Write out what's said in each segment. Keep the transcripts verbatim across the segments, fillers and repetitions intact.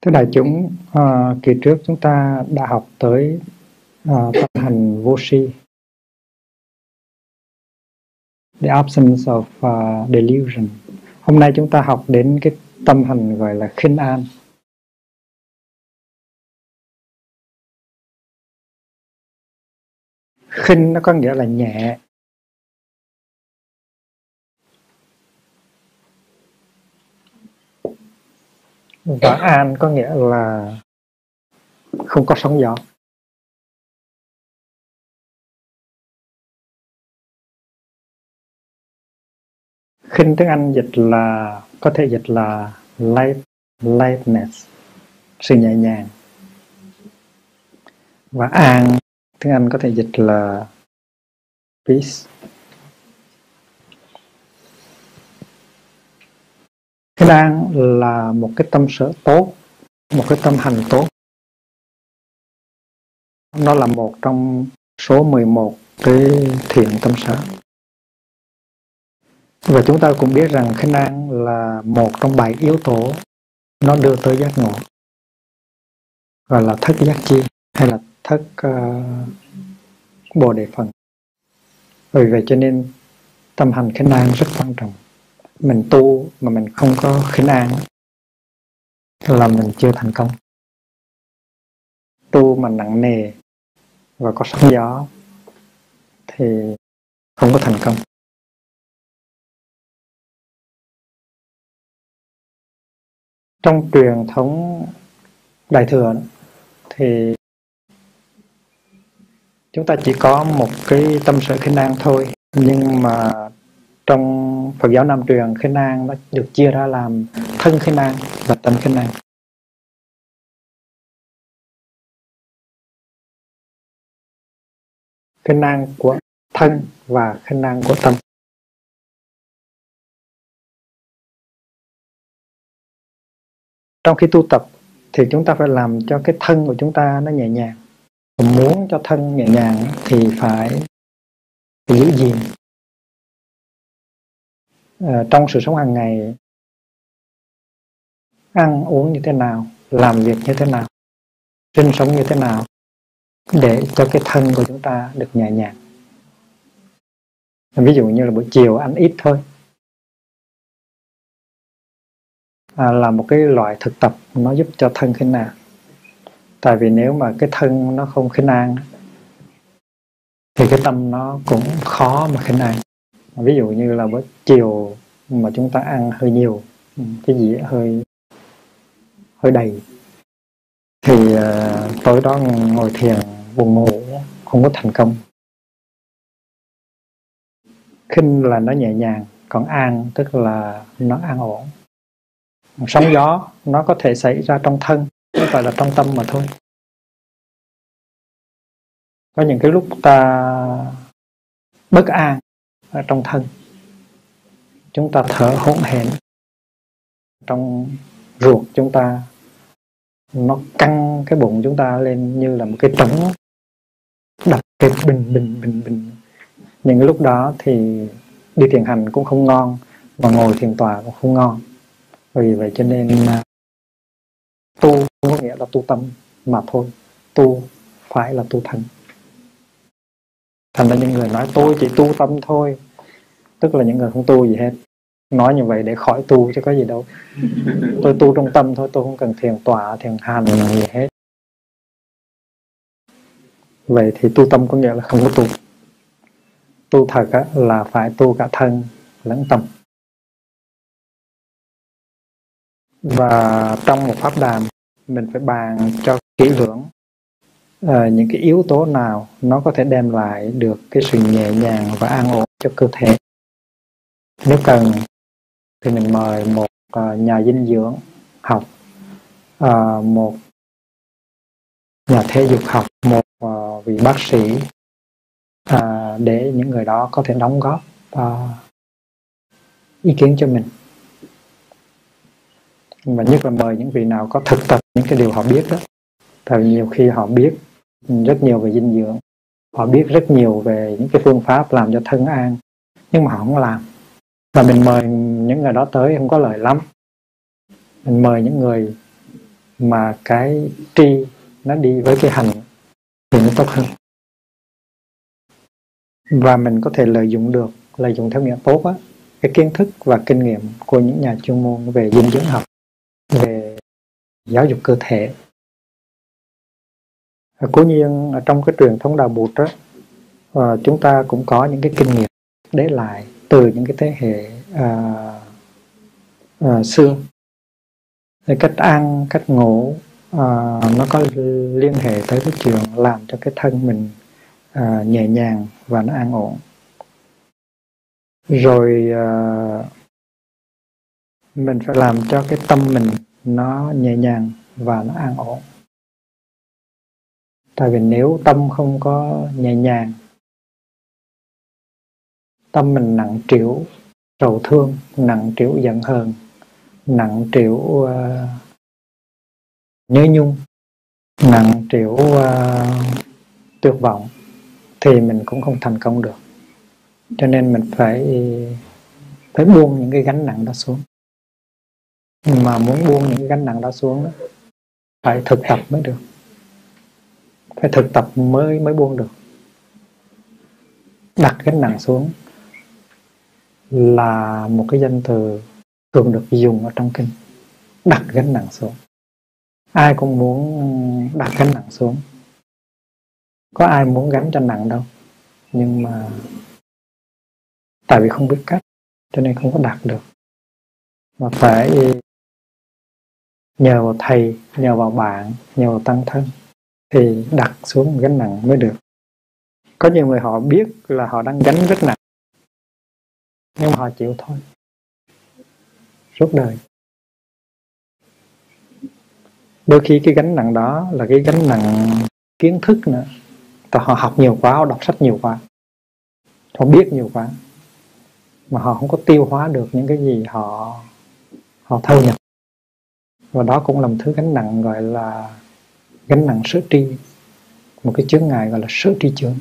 Thưa đại chúng, uh, kỳ trước chúng ta đã học tới uh, tâm hành vô si, the absence of uh, delusion. Hôm nay chúng ta học đến cái tâm hành gọi là khinh an. Khinh nó có nghĩa là nhẹ. Và an có nghĩa là không có sóng gió. Khinh tiếng Anh dịch là có thể dịch là light, lightness, sự nhẹ nhàng. Và an tiếng Anh có thể dịch là peace. Khinh an là một cái tâm sở tốt, một cái tâm hành tốt. Nó là một trong số mười một cái thiện tâm sở. Và chúng ta cũng biết rằng khinh an là một trong bảy yếu tố nó đưa tới giác ngộ, gọi là thất giác chi hay là thất uh, bồ đề phần. Vì vậy cho nên tâm hành khinh an rất quan trọng. Mình tu mà mình không có khinh an là mình chưa thành công. Tu mà nặng nề và có sóng gió thì không có thành công. Trong truyền thống Đại Thừa thì chúng ta chỉ có một cái tâm sở khinh an thôi. Nhưng mà trong Phật giáo Nam truyền, khinh an nó được chia ra làm thân khinh an và tâm khinh an. Khinh an của thân và khinh an của tâm. Trong khi tu tập thì chúng ta phải làm cho cái thân của chúng ta nó nhẹ nhàng. Và muốn cho thân nhẹ nhàng thì phải, phải giữ gìn. À, trong sự sống hàng ngày, ăn uống như thế nào, làm việc như thế nào, sinh sống như thế nào để cho cái thân của chúng ta được nhẹ nhàng. Ví dụ như là buổi chiều ăn ít thôi, à, là một cái loại thực tập nó giúp cho thân khinh an. Tại vì nếu mà cái thân nó không khinh an thì cái tâm nó cũng khó mà khinh an. Ví dụ như là buổi chiều mà chúng ta ăn hơi nhiều, cái gì hơi hơi đầy thì uh, tối đó ngồi thiền buồn ngủ, không có thành công. Khinh là nó nhẹ nhàng, còn an tức là nó an ổn. Sóng gió nó có thể xảy ra trong thân, không phải là trong tâm mà thôi. Có những cái lúc ta bất an ở trong thân, chúng ta thở hổn hển, trong ruột chúng ta nó căng cái bụng chúng ta lên như là một cái trống đập cái bình bình bình bình. Những cái lúc đó thì đi thiền hành cũng không ngon, mà ngồi thiền tọa cũng không ngon. Vì vậy cho nên tu không có nghĩa là tu tâm mà thôi, tu phải là tu thân. Thành ra những người nói tôi chỉ tu tâm thôi, tức là những người không tu gì hết. Nói như vậy để khỏi tu chứ có gì đâu. Tôi tu trong tâm thôi, tôi không cần thiền tọa, thiền hành gì hết. Vậy thì tu tâm có nghĩa là không có tu. Tu thật á, là phải tu cả thân lẫn tâm. Và trong một pháp đàm mình phải bàn cho kỹ lưỡng à, những cái yếu tố nào nó có thể đem lại được cái sự nhẹ nhàng và an ổn cho cơ thể. Nếu cần thì mình mời một uh, nhà dinh dưỡng học, uh, một nhà thể dục học, một uh, vị bác sĩ uh, để những người đó có thể đóng góp uh, ý kiến cho mình. Và nhất là mời những vị nào có thực tập những cái điều họ biết đó. Tại vì nhiều khi họ biết rất nhiều về dinh dưỡng, họ biết rất nhiều về những cái phương pháp làm cho thân an, nhưng mà họ không làm. Và mình mời những người đó tới không có lợi lắm. Mình mời những người mà cái tri nó đi với cái hành thì nó tốt hơn, và mình có thể lợi dụng được, lợi dụng theo nghĩa tốt á, cái kiến thức và kinh nghiệm của những nhà chuyên môn về dinh dưỡng học, về giáo dục cơ thể. Cố nhiên ở trong cái truyền thống đạo Bụt đó, uh, chúng ta cũng có những cái kinh nghiệm để lại từ những cái thế hệ uh, uh, xưa. Thì cách ăn, cách ngủ uh, nó có liên hệ tới cái chuyện làm cho cái thân mình uh, nhẹ nhàng và nó an ổn. Rồi uh, mình phải làm cho cái tâm mình nó nhẹ nhàng và nó an ổn. Tại vì nếu tâm không có nhẹ nhàng, tâm mình nặng trĩu sầu thương, nặng trĩu giận hờn, nặng trĩu uh, nhớ nhung, nặng trĩu uh, tuyệt vọng, thì mình cũng không thành công được. Cho nên mình phải phải buông những cái gánh nặng đó xuống. Mà muốn buông những cái gánh nặng đó xuống đó, phải thực tập mới được. Phải thực tập mới mới buông được. Đặt gánh nặng xuống là một cái danh từ thường được dùng ở trong kinh. Đặt gánh nặng xuống. Ai cũng muốn đặt gánh nặng xuống. Có ai muốn gánh cho nặng đâu. Nhưng mà tại vì không biết cách, cho nên không có đạt được. Mà phải nhờ vào thầy, nhờ vào bạn, nhờ vào tăng thân thì đặt xuống gánh nặng mới được. Có nhiều người họ biết là họ đang gánh rất nặng, nhưng mà họ chịu thôi, suốt đời. Đôi khi cái gánh nặng đó là cái gánh nặng kiến thức nữa. Tại họ học nhiều quá, họ đọc sách nhiều quá, họ biết nhiều quá, mà họ không có tiêu hóa được những cái gì họ họ thâu nhập. Và đó cũng là một thứ gánh nặng gọi là gánh nặng sở tri, một cái chướng ngại gọi là sở tri chướng.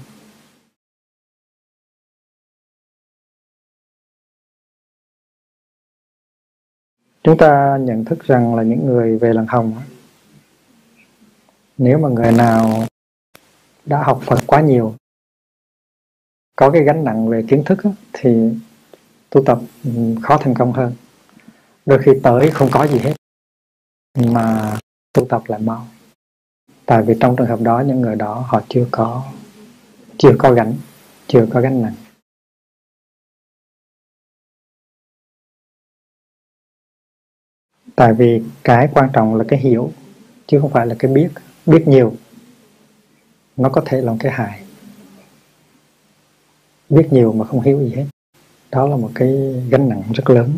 Chúng ta nhận thức rằng là những người về làng Hồng, nếu mà người nào đã học Phật quá nhiều, có cái gánh nặng về kiến thức thì tu tập khó thành công hơn. Đôi khi tới không có gì hết mà tu tập lại mau. Tại vì trong trường hợp đó, những người đó họ chưa có chưa có gánh, chưa có gánh nặng. Tại vì cái quan trọng là cái hiểu, chứ không phải là cái biết. Biết nhiều nó có thể là cái hại. Biết nhiều mà không hiểu gì hết, đó là một cái gánh nặng rất lớn.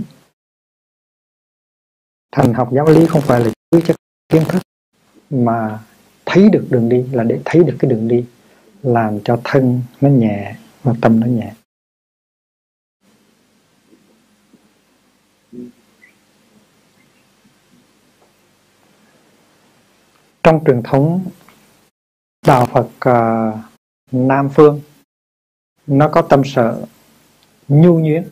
Thành học giáo lý không phải là chứa chất kiến thức, mà thấy được đường đi, là để thấy được cái đường đi, làm cho thân nó nhẹ và tâm nó nhẹ. Trong truyền thống đạo Phật uh, Nam Phương, nó có tâm sở nhu nhuyễn.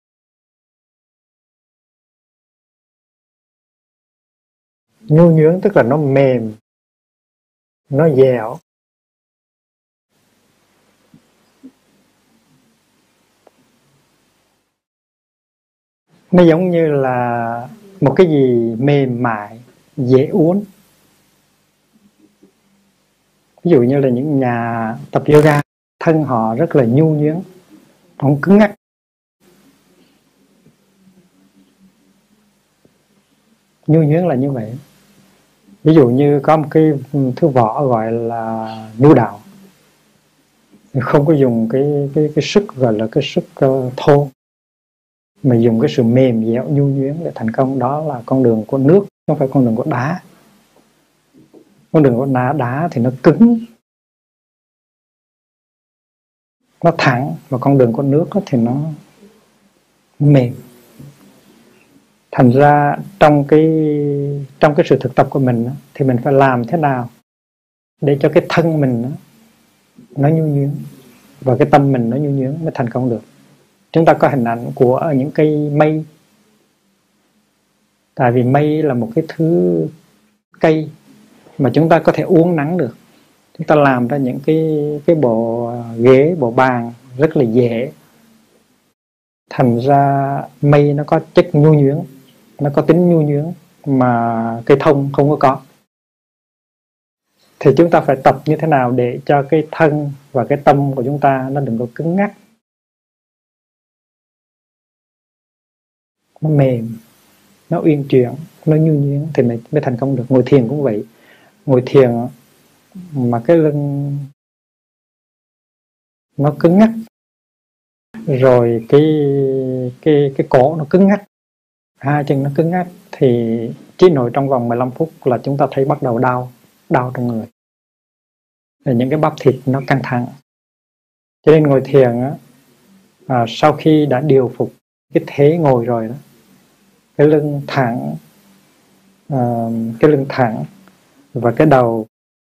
Nhu nhuyễn tức là nó mềm, nó dẻo. Nó giống như là một cái gì mềm mại, dễ uốn. Ví dụ như là những nhà tập yoga, thân họ rất là nhu nhuyễn, không cứng ngắc. Nhu nhuyễn là như vậy. Ví dụ như có một cái thứ võ gọi là nhu đạo, không có dùng cái cái cái sức gọi là cái sức uh, thô, mà dùng cái sự mềm dẻo nhu nhuyễn để thành công. Đó là con đường của nước, không phải con đường của đá. Con đường của đá, đá thì nó cứng, nó thẳng, và con đường của nước thì nó mềm. Thành ra trong cái trong cái sự thực tập của mình thì mình phải làm thế nào để cho cái thân mình nó nhu nhuyễn và cái tâm mình nó nhu nhuyễn mới thành công được. Chúng ta có hình ảnh của những cây mây. Tại vì mây là một cái thứ cây mà chúng ta có thể uốn nắn được. Chúng ta làm ra những cái cái bộ ghế, bộ bàn rất là dễ. Thành ra mây nó có chất nhu nhuyễn, nó có tính nhu nhuyễn mà cây thông không có có. Thì chúng ta phải tập như thế nào để cho cái thân và cái tâm của chúng ta nó đừng có cứng ngắc, nó mềm, nó uyển chuyển, nó nhu nhuyễn thì mới, mới thành công được. Ngồi thiền cũng vậy. Ngồi thiền mà cái lưng nó cứng ngắc, rồi cái cái cái cổ nó cứng ngắc, hai chân nó cứng ngắc, thì chỉ nội trong vòng mười lăm phút là chúng ta thấy bắt đầu đau, đau trong người. Rồi những cái bắp thịt nó căng thẳng. Cho nên ngồi thiền á, à, sau khi đã điều phục cái thế ngồi rồi đó, cái lưng thẳng, à, cái lưng thẳng và cái đầu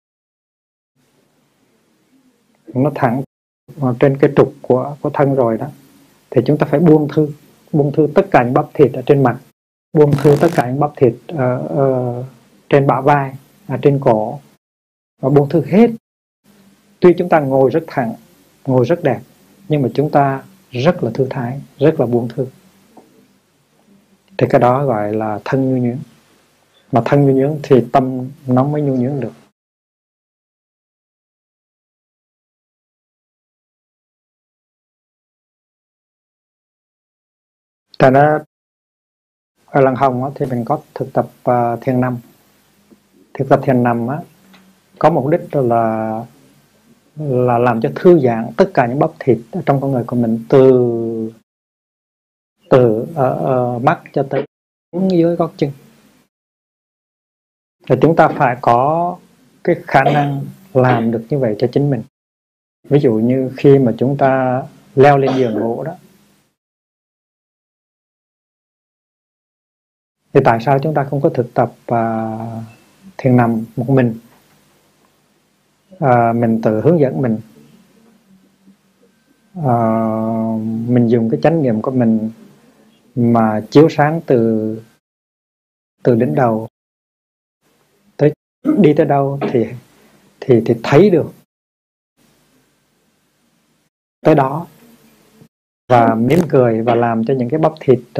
nó thẳng trên cái trục của của thân rồi đó, thì chúng ta phải buông thư, buông thư tất cả những bắp thịt ở trên mặt, buông thư tất cả những bắp thịt ở, ở trên bả vai, ở trên cổ, và buông thư hết. Tuy chúng ta ngồi rất thẳng, ngồi rất đẹp, nhưng mà chúng ta rất là thư thái, rất là buông thư. Thì cái đó gọi là thân nhu nhuyễn. Mà thân nhu nhuyễn thì tâm nó mới nhu nhuyễn được. Cho nên ở Lăng Hồng thì mình có thực tập uh, thiền nằm. Thực tập thiền nằm á, có mục đích là là làm cho thư giãn tất cả những bắp thịt trong con người của mình, từ từ uh, uh, mắt cho tới dưới gót chân. Thì chúng ta phải có cái khả năng làm được như vậy cho chính mình. Ví dụ như khi mà chúng ta leo lên giường ngủ đó, thì tại sao chúng ta không có thực tập uh, thiền nằm một mình? Uh, mình tự hướng dẫn mình, uh, mình dùng cái chánh niệm của mình mà chiếu sáng từ từ đỉnh đầu tới đi tới đâu thì thì thì thấy được tới đó, và mỉm cười và làm cho những cái bắp thịt uh,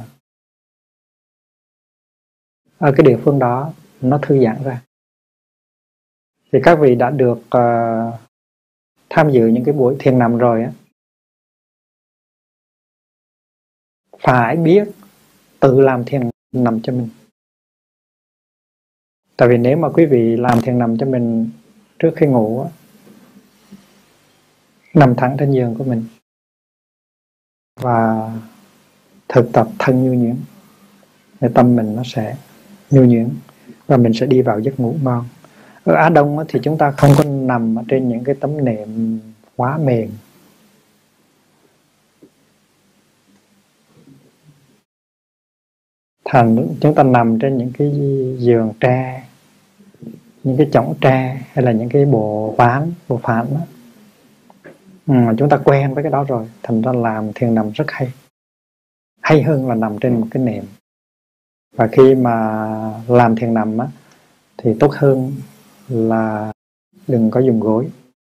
ở cái địa phương đó nó thư giãn ra. Thì các vị đã được uh, tham dự những cái buổi thiền nằm rồi á, phải biết tự làm thiền nằm cho mình. Tại vì nếu mà quý vị làm thiền nằm cho mình trước khi ngủ á, nằm thẳng trên giường của mình và thực tập thân nhu nhuyễn, thì tâm mình nó sẽ nhu nhuyễn và mình sẽ đi vào giấc ngủ ngon. Ở Á Đông á, thì chúng ta không có nằm ở trên những cái tấm nệm quá mềm. Thành chúng ta nằm trên những cái giường tre, những cái chõng tre, hay là những cái bộ ván, bộ phản đó. Ừ, chúng ta quen với cái đó rồi, thành ra làm thiền nằm rất hay, hay hơn là nằm trên một cái nệm. Và khi mà làm thiền nằm á, thì tốt hơn là đừng có dùng gối.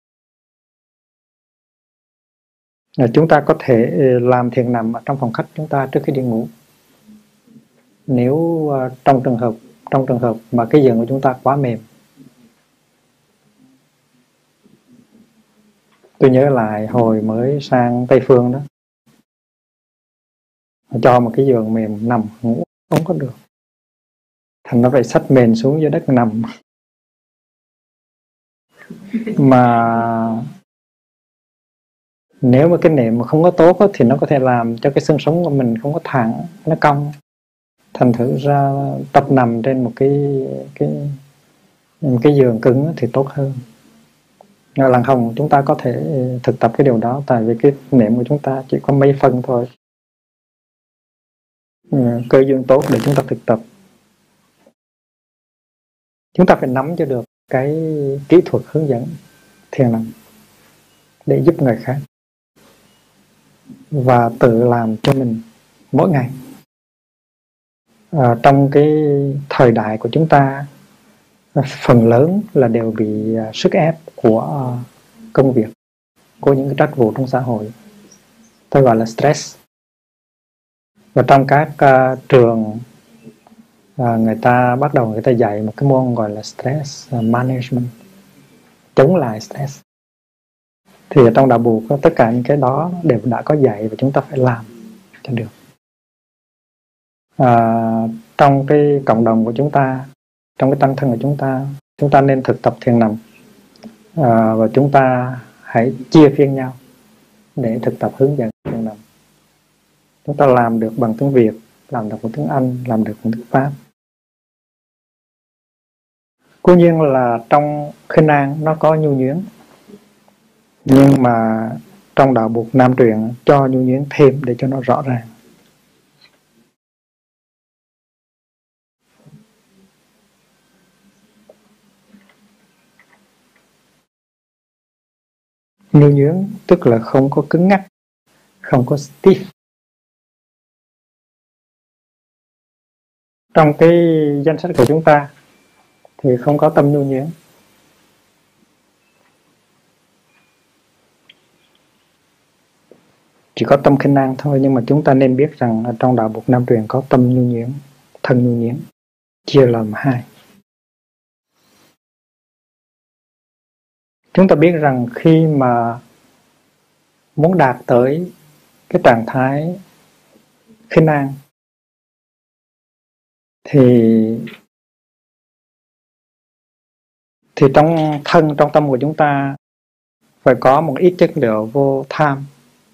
Chúng ta có thể làm thiền nằm ở trong phòng khách chúng ta trước khi đi ngủ. Nếu uh, trong trường hợp trong trường hợp mà cái giường của chúng ta quá mềm. Tôi nhớ lại hồi mới sang Tây Phương đó, cho một cái giường mềm nằm ngủ không có được, thành nó phải xách mền xuống dưới đất nằm. Mà nếu mà cái nệm mà không có tốt đó, thì nó có thể làm cho cái xương sống của mình không có thẳng, nó cong. Thành thử ra tập nằm trên một cái cái một cái giường cứng thì tốt hơn. Ở Lăng Hồng chúng ta có thể thực tập cái điều đó, tại vì cái nệm của chúng ta chỉ có mấy phân thôi. Cơ duyên tốt để chúng ta thực tập. Chúng ta phải nắm cho được cái kỹ thuật hướng dẫn thiền nằm để giúp người khác, và tự làm cho mình mỗi ngày. À, trong cái thời đại của chúng ta phần lớn là đều bị sức ép của công việc, của những cái trách vụ trong xã hội, tôi gọi là stress. Và trong các uh, trường uh, người ta bắt đầu người ta dạy một cái môn gọi là stress management, chống lại stress. Thì ở trong đạo Buddha có tất cả những cái đó đều đã có dạy và chúng ta phải làm cho được. À, trong cái cộng đồng của chúng ta, trong cái tăng thân của chúng ta, chúng ta nên thực tập thiền nằm, à, và chúng ta hãy chia phiên nhau để thực tập hướng dẫn thiền nằm. Chúng ta làm được bằng tiếng Việt, làm được bằng tiếng Anh, làm được bằng tiếng Pháp. Cố nhiên là trong Khinh An nó có nhu nhuyễn, nhưng mà trong đạo Buddha Nam truyền cho nhu nhuyễn thêm để cho nó rõ ràng. Nhu nhuyễn tức là không có cứng ngắc, không có stiff. Trong cái danh sách của chúng ta thì không có tâm nhu nhuyễn. Chỉ có tâm Khinh An thôi, nhưng mà chúng ta nên biết rằng ở trong đạo Buddha Nam truyền có tâm nhu nhuyễn, thân nhu nhuyễn, chia làm hai. Chúng ta biết rằng khi mà muốn đạt tới cái trạng thái Khinh An thì thì trong thân, trong tâm của chúng ta phải có một ít chất liệu vô tham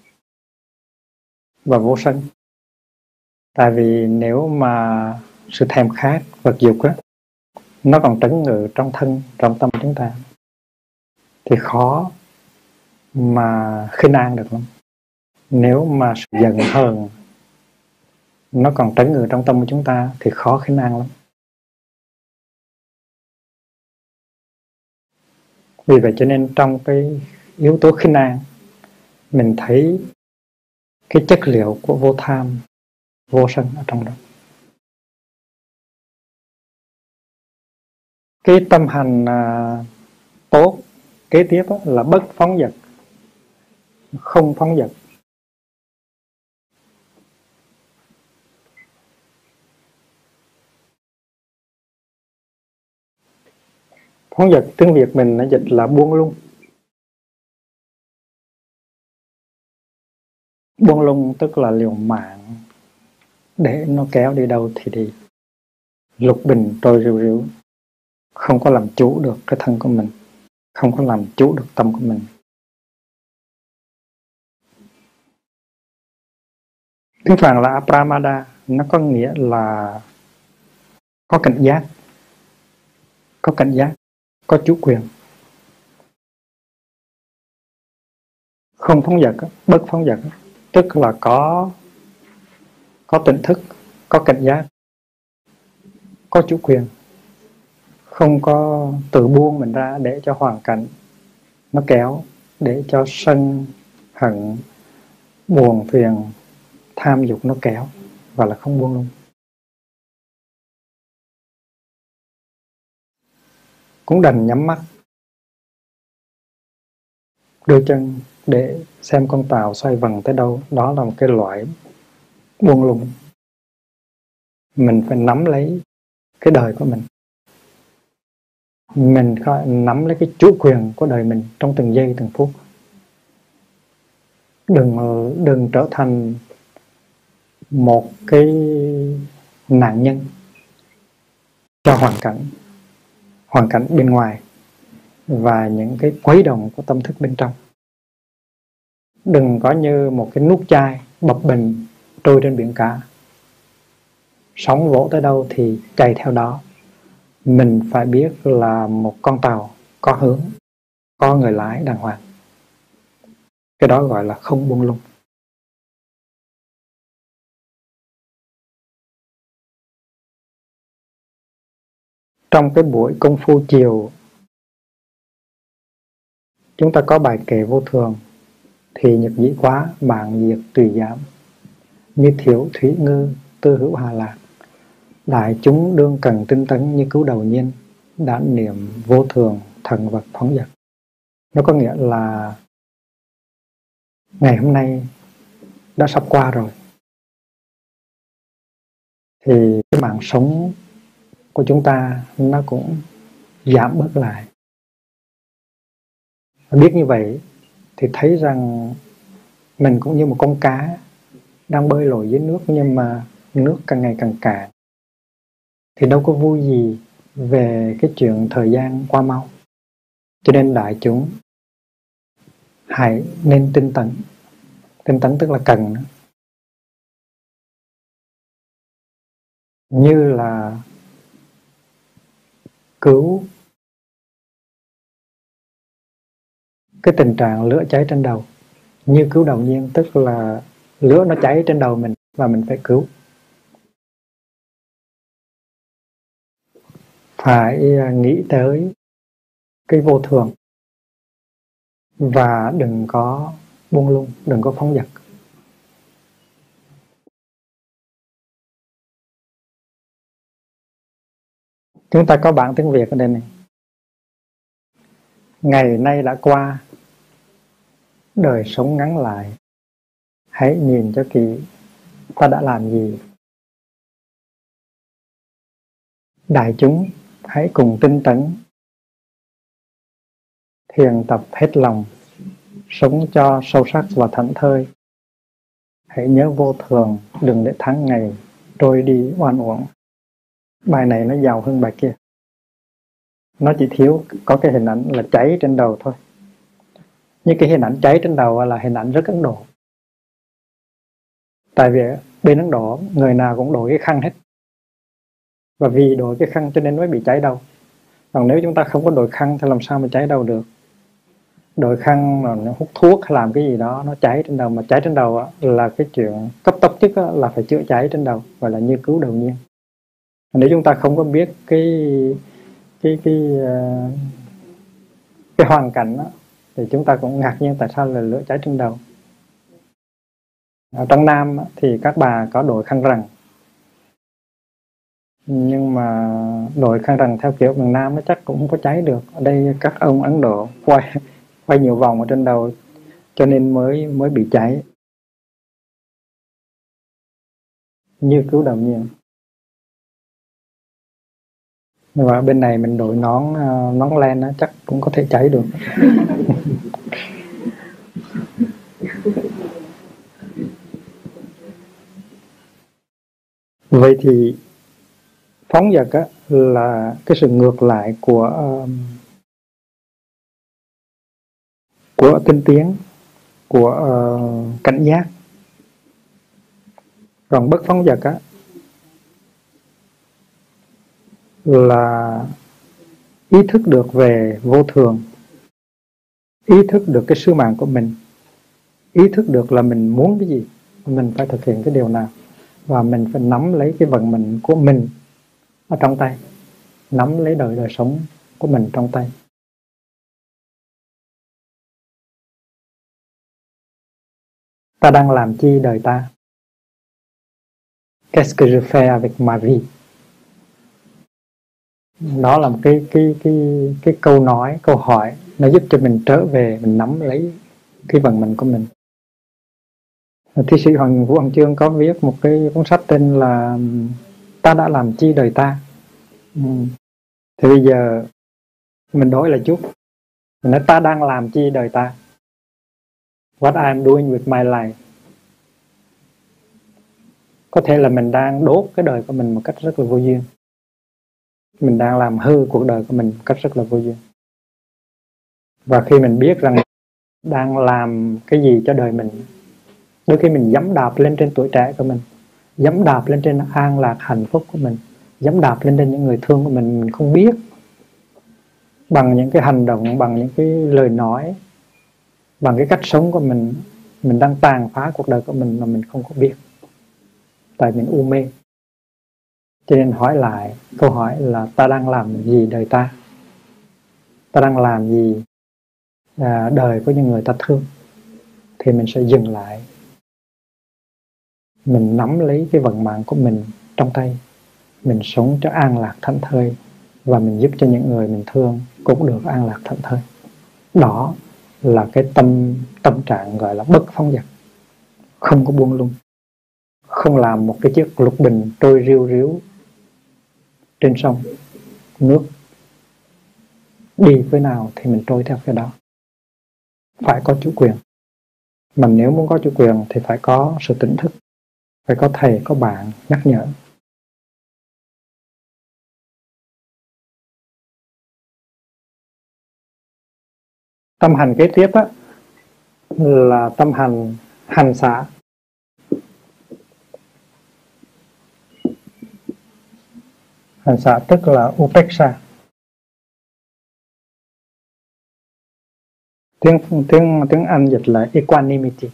và vô sân. Tại vì nếu mà sự thèm khát vật dục á, nó còn trấn ngự trong thân, trong tâm chúng ta, thì khó mà Khinh An được lắm. Nếu mà sự giận hờn nó còn trấn ngự trong tâm của chúng ta thì khó Khinh An lắm. Vì vậy cho nên trong cái yếu tố Khinh An, mình thấy cái chất liệu của vô tham, vô sân ở trong đó. Cái tâm hành à, tốt kế tiếp là bất phóng dật, không phóng dật. Phóng dật tiếng Việt mình nó dịch là buông lung. Buông lung tức là liều mạng, để nó kéo đi đâu thì đi, lục bình trôi rìu rìu, không có làm chủ được cái thân của mình, không có làm chủ được tâm của mình. Tiếng Phạn là Apramada, nó có nghĩa là có cảnh giác, có cảnh giác, có chủ quyền. Không phóng dật, bất phóng dật, tức là có có tỉnh thức, có cảnh giác, có chủ quyền, không có tự buông mình ra để cho hoàn cảnh nó kéo, để cho sân, hận, buồn, phiền, tham dục nó kéo, và là không buông lung. Cũng đành nhắm mắt, đưa chân để xem con tàu xoay vần tới đâu. Đó là một cái loại buông lung. Mình phải nắm lấy cái đời của mình, mình phải nắm lấy cái chủ quyền của đời mình trong từng giây từng phút. Đừng đừng trở thành một cái nạn nhân cho hoàn cảnh, hoàn cảnh bên ngoài và những cái quấy động của tâm thức bên trong. Đừng có như một cái nút chai bập bềnh trôi trên biển cả, sóng vỗ tới đâu thì chạy theo đó. Mình phải biết là một con tàu có hướng, có người lái đàng hoàng. Cái đó gọi là không buông lung. Trong cái buổi công phu chiều, chúng ta có bài kệ vô thường. Thì nhật dĩ quá, mạng diệt tùy giảm. Như thiểu thủy ngư, tư hữu hà lạc. Đại chúng đương cần tinh tấn như cứu đầu nhiên. đã niệm vô thường thần vật phóng dật. Nó có nghĩa là ngày hôm nay đã sắp qua rồi, thì cái mạng sống của chúng ta nó cũng giảm bớt lại. Biết như vậy thì thấy rằng mình cũng như một con cá đang bơi lội dưới nước, nhưng mà nước càng ngày càng cạn, thì đâu có vui gì về cái chuyện thời gian qua mau. Cho nên đại chúng hãy nên tinh tấn. Tinh tấn tức là cần, như là cứu cái tình trạng lửa cháy trên đầu. Như cứu đầu nhiên, tức là lửa nó cháy trên đầu mình và mình phải cứu. Phải nghĩ tới cái vô thường và đừng có buông lung, đừng có phóng dật. Chúng ta có bản tiếng Việt ở đây này. Ngày nay đã qua, đời sống ngắn lại, hãy nhìn cho kỹ ta đã làm gì. Đại chúng hãy cùng tinh tấn, thiền tập hết lòng, sống cho sâu sắc và thảnh thơi. Hãy nhớ vô thường, đừng để tháng ngày trôi đi oan uổng. Bài này nó giàu hơn bài kia. Nó chỉ thiếu có cái hình ảnh là cháy trên đầu thôi. Nhưng cái hình ảnh cháy trên đầu là hình ảnh rất Ấn Độ. Tại vì bên Ấn Độ người nào cũng đội cái khăn hết, và vì đội cái khăn cho nên mới bị cháy đầu. Còn nếu chúng ta không có đội khăn thì làm sao mà cháy đầu được. Đội khăn mà nó hút thuốc hay làm cái gì đó nó cháy trên đầu. Mà cháy trên đầu là cái chuyện cấp tốc nhất là phải chữa cháy trên đầu, gọi là như cứu đầu nhiên. Nếu chúng ta không có biết cái cái cái uh, cái hoàn cảnh đó, thì chúng ta cũng ngạc nhiên tại sao là lửa cháy trên đầu. Ở trong Nam thì các bà có đội khăn rằn, nhưng mà đội khăn rằn theo kiểu miền Nam nó chắc cũng không có cháy được. Ở đây các ông Ấn Độ quay quay nhiều vòng ở trên đầu cho nên mới mới bị cháy. Như cứu đầu nhiên. Nhưng mà bên này mình đội nón nón len đó, chắc cũng có thể cháy được. Vậy thì phóng dật á, là cái sự ngược lại của um, của tinh tiến, của uh, cảnh giác. Còn bất phóng dật á, là ý thức được về vô thường, ý thức được cái sứ mạng của mình, ý thức được là mình muốn cái gì, mình phải thực hiện cái điều nào, và mình phải nắm lấy cái vận mệnh của mình ở trong tay, nắm lấy đời đời sống của mình trong tay. Ta đang làm chi đời ta? Qu'est-ce que je fais avec ma vie? Đó là một cái cái cái cái câu nói, câu hỏi nó giúp cho mình trở về, mình nắm lấy cái vận mệnh của mình. Thi sĩ Hoàng Vũ Hoàng Chương có viết một cái cuốn sách tên là Ta đã làm chi đời ta. Ừ. Thì bây giờ mình đổi lại chút, mình nói ta đang làm chi đời ta. What I am doing with my life. Có thể là mình đang đốt cái đời của mình một cách rất là vô duyên. Mình đang làm hư cuộc đời của mình một cách rất là vô duyên. Và khi mình biết rằng đang làm cái gì cho đời mình, đôi khi mình giẫm đạp lên trên tuổi trẻ của mình, giẫm đạp lên trên an lạc hạnh phúc của mình, giẫm đạp lên trên những người thương của mình, mình không biết. Bằng những cái hành động, bằng những cái lời nói, bằng cái cách sống của mình, mình đang tàn phá cuộc đời của mình mà mình không có biết. Tại mình u mê. Cho nên hỏi lại, câu hỏi là ta đang làm gì đời ta? Ta đang làm gì à, đời của những người ta thương? Thì mình sẽ dừng lại. Mình nắm lấy cái vận mạng của mình trong tay. Mình sống cho an lạc thảnh thơi. và mình giúp cho những người mình thương cũng được an lạc thảnh thơi. Đó là cái tâm tâm trạng gọi là bất phóng dật, không có buông lung, không làm một cái chiếc lục bình trôi riu riu trên sông nước, đi với nào thì mình trôi theo cái đó. Phải có chủ quyền, mà nếu muốn có chủ quyền thì phải có sự tỉnh thức, phải có thầy, có bạn nhắc nhở. Tâm hành kế tiếp á, là tâm hành hành xả. Hành xả tức là upeksha. Tiếng, tiếng, tiếng Anh dịch là equanimity.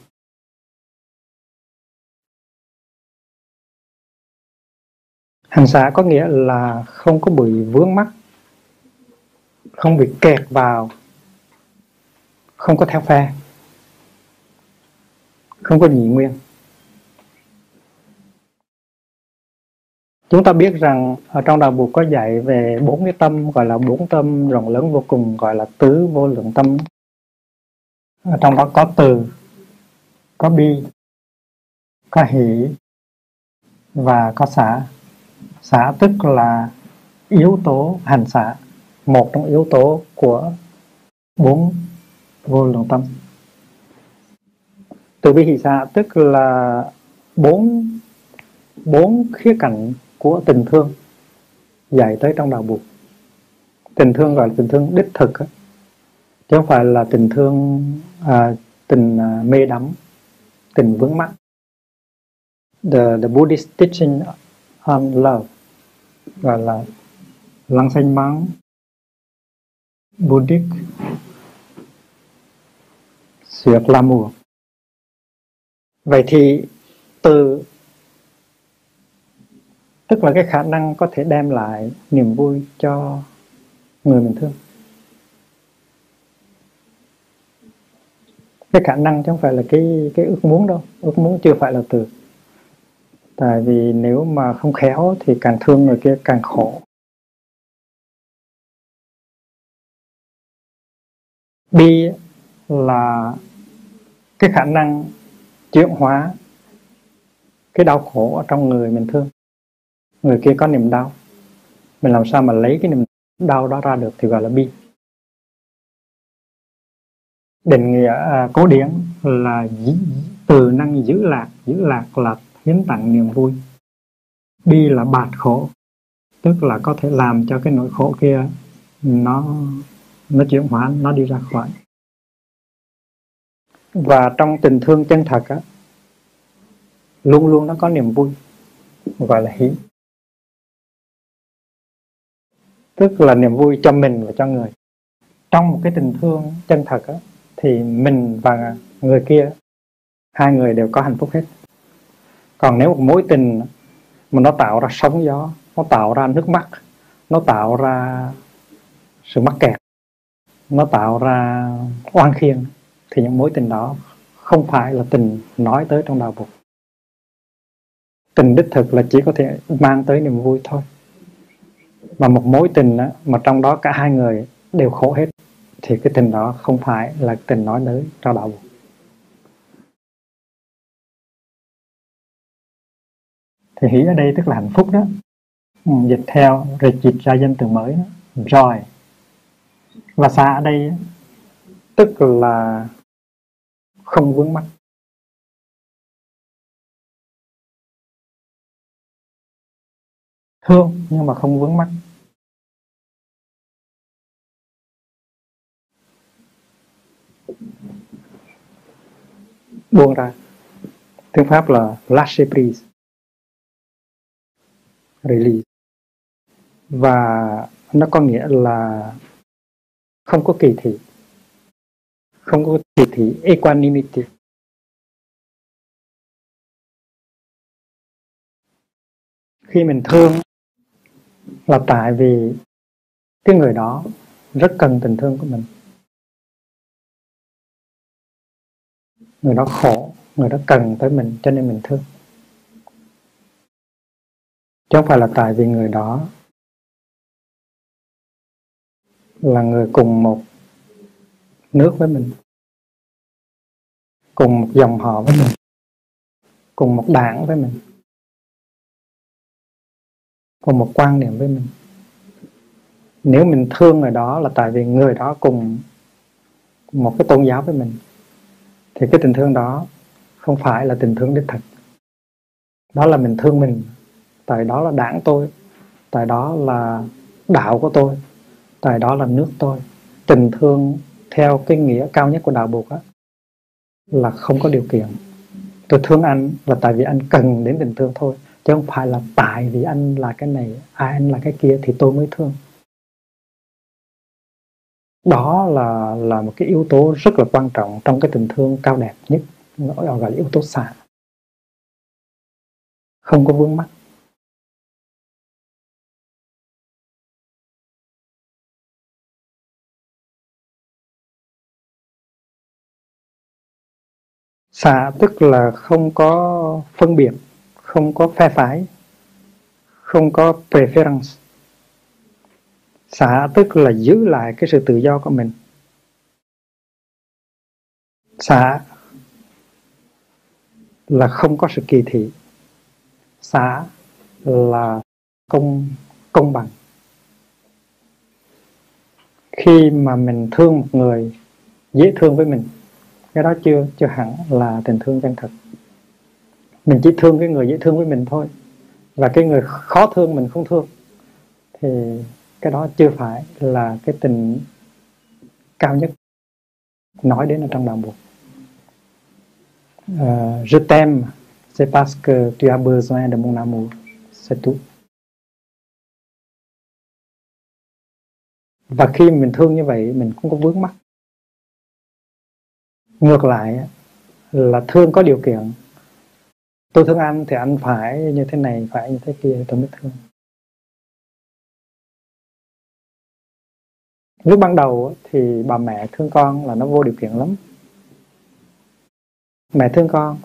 Hành xả có nghĩa là không có bị vướng mắc, không bị kẹt vào, không có theo phe, không có nhị nguyên. Chúng ta biết rằng ở trong đạo Phật có dạy về bốn cái tâm, gọi là bốn tâm rộng lớn vô cùng, gọi là tứ vô lượng tâm. Ở trong đó có từ, có bi, có hỷ và có xả. Xả tức là yếu tố hành xả, một trong yếu tố của bốn vô lượng tâm. Từ bi hỷ xả tức là bốn bốn khía cạnh của tình thương dạy tới trong đạo Phật. Tình thương gọi là tình thương đích thực, chứ không phải là tình thương à, tình à, mê đắm, tình vướng mắc. The, the Buddhist teaching on love gọi là l'enseignement bouddhique sur l'amour. Vậy thì từ tức là cái khả năng có thể đem lại niềm vui cho người mình thương. Cái khả năng chứ không phải là cái, cái ước muốn đâu. Ước muốn chưa phải là từ. Tại vì nếu mà không khéo thì càng thương người kia càng khổ. Bi là cái khả năng chuyển hóa cái đau khổ ở trong người mình thương. Người kia có niềm đau, mình làm sao mà lấy cái niềm đau đó ra được thì gọi là bi. Định nghĩa à, cố điển là từ năng giữ lạc. Giữ lạc là hiến tặng niềm vui. Bi là bạt khổ, tức là có thể làm cho cái nỗi khổ kia nó nó chuyển hóa, nó đi ra khỏi. Và trong tình thương chân thật á, luôn luôn nó có niềm vui, gọi là hỷ. Tức là niềm vui cho mình và cho người. Trong một cái tình thương chân thật á, thì mình và người kia, hai người đều có hạnh phúc hết. Còn nếu một mối tình mà nó tạo ra sóng gió, nó tạo ra nước mắt, nó tạo ra sự mắc kẹt, nó tạo ra oan khiên, thì những mối tình đó không phải là tình nói tới trong đạo Phật. Tình đích thực là chỉ có thể mang tới niềm vui thôi. Mà một mối tình á, mà trong đó cả hai người đều khổ hết, thì cái tình đó không phải là tình nói tới trong đạo Phật. Thì hỷ ở đây tức là hạnh phúc đó. Ừ, dịch theo rồi dịch ra danh từ mới đó, joy. Và xả ở đây tức là không vướng mắc. Thương nhưng mà không vướng mắc. Buông ra. Tiếng Pháp là lâcher prise, release. Và nó có nghĩa là không có kỳ thị, không có kỳ thị, equanimity. Khi mình thương là tại vì cái người đó rất cần tình thương của mình. Người đó khổ, người đó cần tới mình cho nên mình thương. Chứ không phải là tại vì người đó là người cùng một nước với mình, cùng một dòng họ với mình, cùng một đảng với mình, cùng một quan niệm với mình. Nếu mình thương người đó là tại vì người đó cùng một cái tôn giáo với mình, thì cái tình thương đó không phải là tình thương đích thực. Đó là mình thương mình, tại đó là đảng tôi, tại đó là đạo của tôi, tại đó là nước tôi. Tình thương theo cái nghĩa cao nhất của đạo Bụt á, là không có điều kiện. Tôi thương anh là tại vì anh cần đến tình thương thôi, chứ không phải là tại vì anh là cái này, à, anh là cái kia thì tôi mới thương. Đó là là một cái yếu tố rất là quan trọng trong cái tình thương cao đẹp nhất, nó gọi là yếu tố xả. Không có vướng mắc. Xả tức là không có phân biệt, không có phe phái, không có preference. Xả tức là giữ lại cái sự tự do của mình. Xả là không có sự kỳ thị. Xả là công công bằng. Khi mà mình thương một người dễ thương với mình, cái đó chưa chưa hẳn là tình thương chân thật. Mình chỉ thương cái người dễ thương với mình thôi, và cái người khó thương mình không thương, thì cái đó chưa phải là cái tình cao nhất nói đến ở trong đạo Bụt. Uh, je t'aime, c'est parce que tu as besoin de mon amour, c'est tout. Và khi mình thương như vậy, mình không có vướng mắc. Ngược lại là thương có điều kiện. Tôi thương anh thì anh phải như thế này, phải như thế kia tôi mới thương. Lúc ban đầu thì bà mẹ thương con là nó vô điều kiện lắm. Mẹ thương con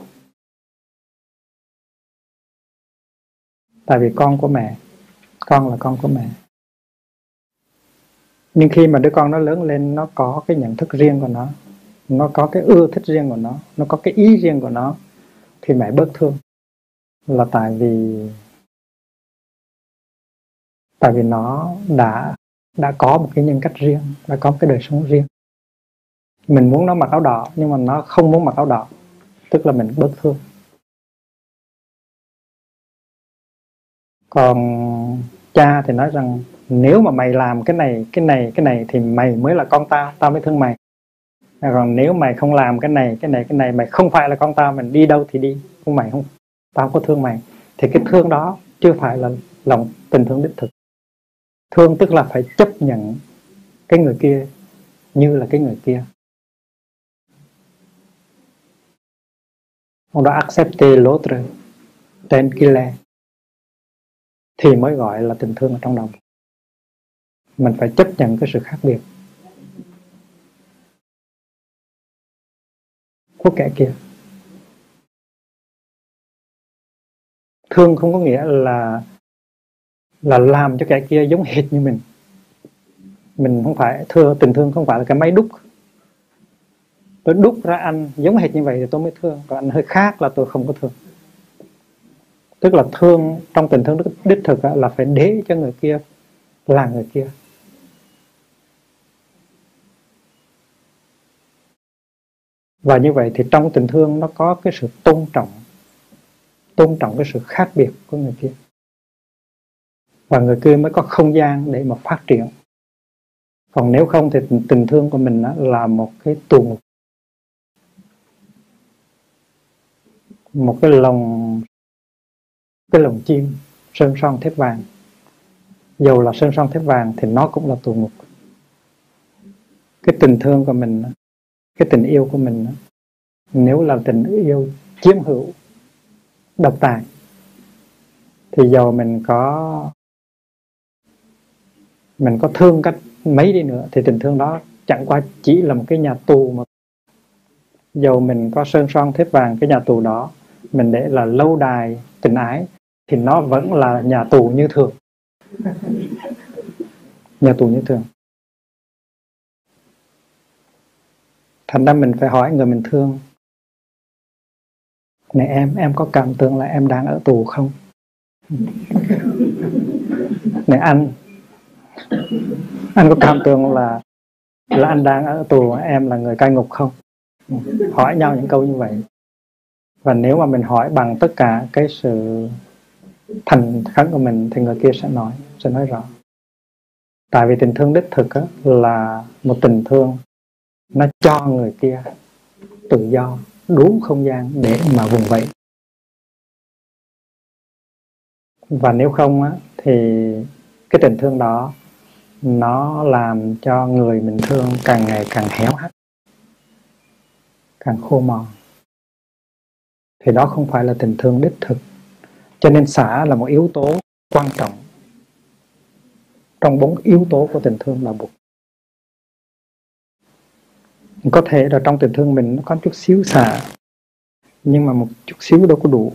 tại vì con của mẹ, con là con của mẹ. Nhưng khi mà đứa con nó lớn lên, nó có cái nhận thức riêng của nó, nó có cái ưa thích riêng của nó, nó có cái ý riêng của nó, thì mẹ bớt thương. Là tại vì tại vì nó đã đã có một cái nhân cách riêng, đã có một cái đời sống riêng. Mình muốn nó mặc áo đỏ nhưng mà nó không muốn mặc áo đỏ, tức là mình bớt thương. Còn cha thì nói rằng nếu mà mày làm cái này, cái này, cái này thì mày mới là con tao, tao mới thương mày. Còn nếu mày không làm cái này, cái này, cái này, mày không phải là con tao, mình đi đâu thì đi, không mày không, tao không có thương mày. Thì cái thương đó chưa phải là lòng tình thương đích thực. Thương tức là phải chấp nhận cái người kia như là cái người kia. On doit accepter l'autre tel qu'il est, thì mới gọi là tình thương ở trong lòng. Mình phải chấp nhận cái sự khác biệt của kẻ kia. Thương không có nghĩa là là làm cho kẻ kia giống hệt như mình. Mình không phải thương, tình thương không phải là cái máy đúc. Tôi đúc ra anh giống hệt như vậy thì tôi mới thương, còn anh hơi khác là tôi không có thương. Tức là thương trong tình thương đích thực là phải để cho người kia là người kia. Và như vậy thì trong tình thương nó có cái sự tôn trọng, tôn trọng cái sự khác biệt của người kia, và người kia mới có không gian để mà phát triển. Còn nếu không thì tình thương của mình là một cái tù ngục, một cái lồng cái lồng chim sơn son thép vàng. Dù là sơn son thép vàng thì nó cũng là tù ngục. Cái tình thương của mình, cái tình yêu của mình, nếu là tình yêu chiếm hữu, độc tài, thì dầu mình có mình có thương cách mấy đi nữa thì tình thương đó chẳng qua chỉ là một cái nhà tù mà. Dầu mình có sơn son thép vàng, cái nhà tù đó mình để là lâu đài tình ái thì nó vẫn là nhà tù như thường. Nhà tù như thường. Thành ra mình phải hỏi người mình thương: này em, em có cảm tưởng là em đang ở tù không? Này anh, anh có cảm tưởng là là anh đang ở tù, em là người cai ngục không? Hỏi nhau những câu như vậy. Và nếu mà mình hỏi bằng tất cả cái sự thành khẩn của mình thì người kia sẽ nói, sẽ nói rõ. Tại vì tình thương đích thực á, là một tình thương nó cho người kia tự do, đủ không gian để mà vùng vẫy. Và nếu không á, thì cái tình thương đó nó làm cho người mình thương càng ngày càng héo hắt, càng khô mòn. Thì đó không phải là tình thương đích thực. Cho nên xả là một yếu tố quan trọng trong bốn yếu tố của tình thương là buộc. Có thể là trong tình thương mình nó có chút xíu xả, nhưng mà một chút xíu đâu có đủ.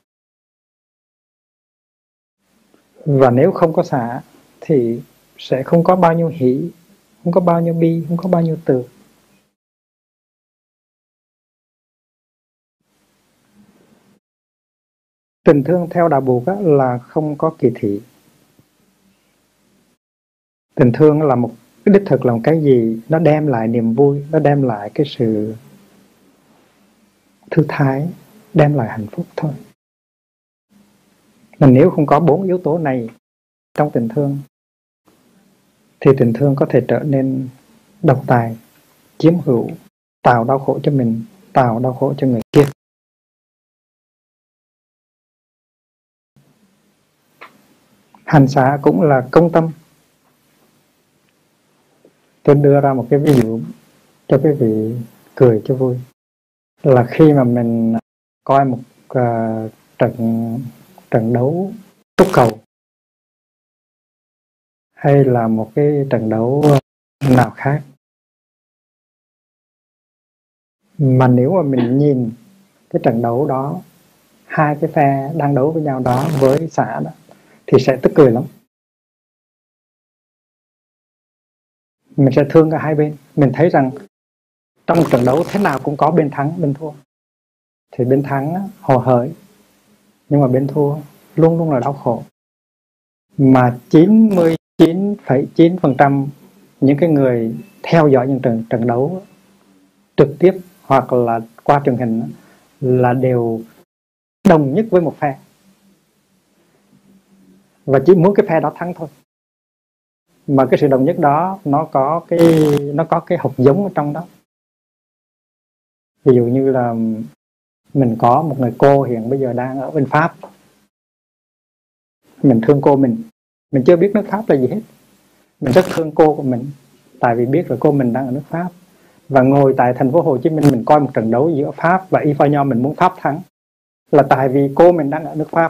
Và nếu không có xả thì sẽ không có bao nhiêu hỷ, không có bao nhiêu bi, không có bao nhiêu từ. Tình thương theo đạo Buộc là không có kỳ thị. Tình thương là một cái đích thực, là một cái gì nó đem lại niềm vui, nó đem lại cái sự thư thái, đem lại hạnh phúc thôi. Mà nếu không có bốn yếu tố này trong tình thương thì tình thương có thể trở nên độc tài, chiếm hữu, tạo đau khổ cho mình, tạo đau khổ cho người kia. Hành xả cũng là công tâm. Tôi đưa ra một cái ví dụ cho quý vị cười cho vui. Là khi mà mình coi một uh, trận trận đấu túc cầu hay là một cái trận đấu nào khác, mà nếu mà mình nhìn cái trận đấu đó, hai cái phe đang đấu với nhau đó với xả đó, thì sẽ tức cười lắm. Mình sẽ thương cả hai bên. Mình thấy rằng trong trận đấu thế nào cũng có bên thắng, bên thua. Thì bên thắng hồ hởi, nhưng mà bên thua luôn luôn là đau khổ. Mà chín mươi chín phẩy chín phần trăm những cái người theo dõi những trận, trận đấu trực tiếp hoặc là qua truyền hình là đều đồng nhất với một phe, và chỉ muốn cái phe đó thắng thôi. Mà cái sự đồng nhất đó nó có cái nó có cái hột giống ở trong đó. Ví dụ như là mình có một người cô hiện bây giờ đang ở bên Pháp. Mình thương cô mình, mình chưa biết nước Pháp là gì hết. Mình rất thương cô của mình, tại vì biết là cô mình đang ở nước Pháp. Và ngồi tại thành phố Hồ Chí Minh, mình coi một trận đấu giữa Pháp và Y Pha Nho, mình muốn Pháp thắng, là tại vì cô mình đang ở nước Pháp.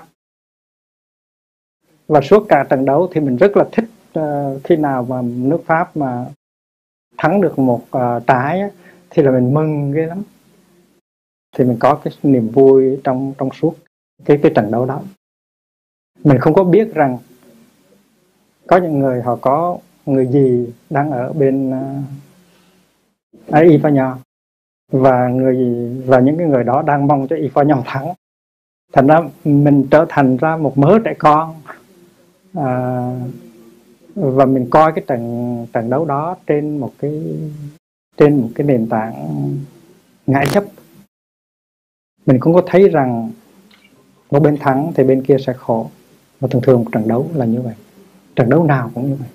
Và suốt cả trận đấu thì mình rất là thích uh, khi nào mà nước Pháp mà thắng được một uh, trái á, thì là mình mừng ghê lắm. Thì mình có cái niềm vui trong trong suốt cái cái trận đấu đó. Mình không có biết rằng có những người họ có người gì đang ở bên uh, Y Pha Nho, và người và những cái người đó đang mong cho Y Pha Nho thắng. Thành ra mình trở thành ra một mớ trẻ con, à, và mình coi cái trận trận đấu đó trên một cái trên một cái nền tảng ngại chấp. Mình cũng có thấy rằng một bên thắng thì bên kia sẽ khổ. Và thường thường một trận đấu là như vậy, trận đấu nào cũng như vậy.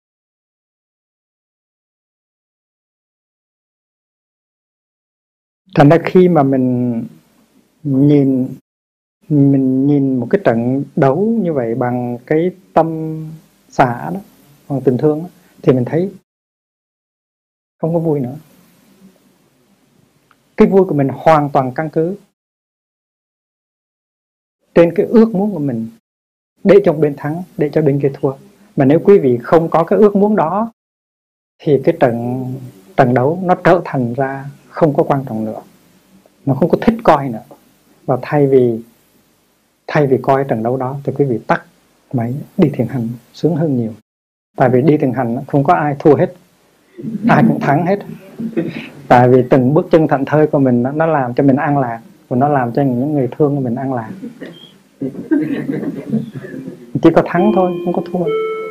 Thành ra khi mà mình nhìn mình nhìn một cái trận đấu như vậy bằng cái tâm xả đó, bằng tình thương đó, thì mình thấy không có vui nữa. Cái vui của mình hoàn toàn căn cứ trên cái ước muốn của mình để cho bên thắng, để cho bên kia thua. Mà nếu quý vị không có cái ước muốn đó thì cái trận trận đấu nó trở thành ra không có quan trọng nữa, nó không có thích coi nữa. Và thay vì thay vì coi trận đấu đó thì quý vị tắt máy đi thiền hành sướng hơn nhiều. Tại vì đi thiền hành không có ai thua hết, ai cũng thắng hết. Tại vì từng bước chân thảnh thơi của mình nó, nó làm cho mình an lạc, và nó làm cho những người thương của mình an lạc. Chỉ có thắng thôi, không có thua.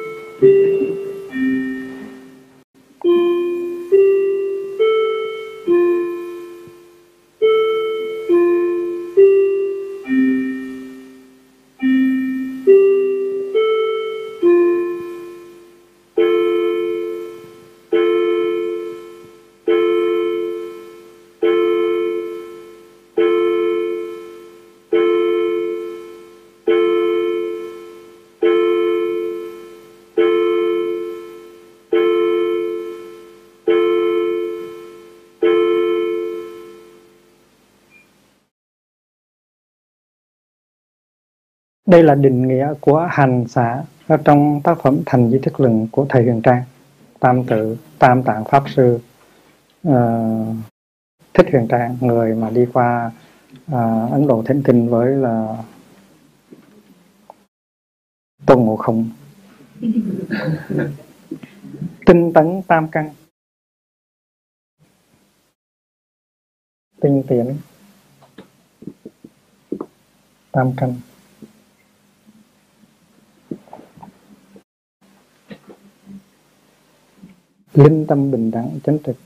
Đây là định nghĩa của hành xả ở trong tác phẩm Thành Di Thức Luận của thầy Huyền Trang, Tam Tự Tam Tạng Pháp Sư uh, Thích Huyền Trang, người mà đi qua uh, Ấn Độ Thỉnh Kinh với là Tôn Ngộ Không. Tinh tấn tam căn, tinh tiến tam căn. Linh tâm bình đẳng chánh trực.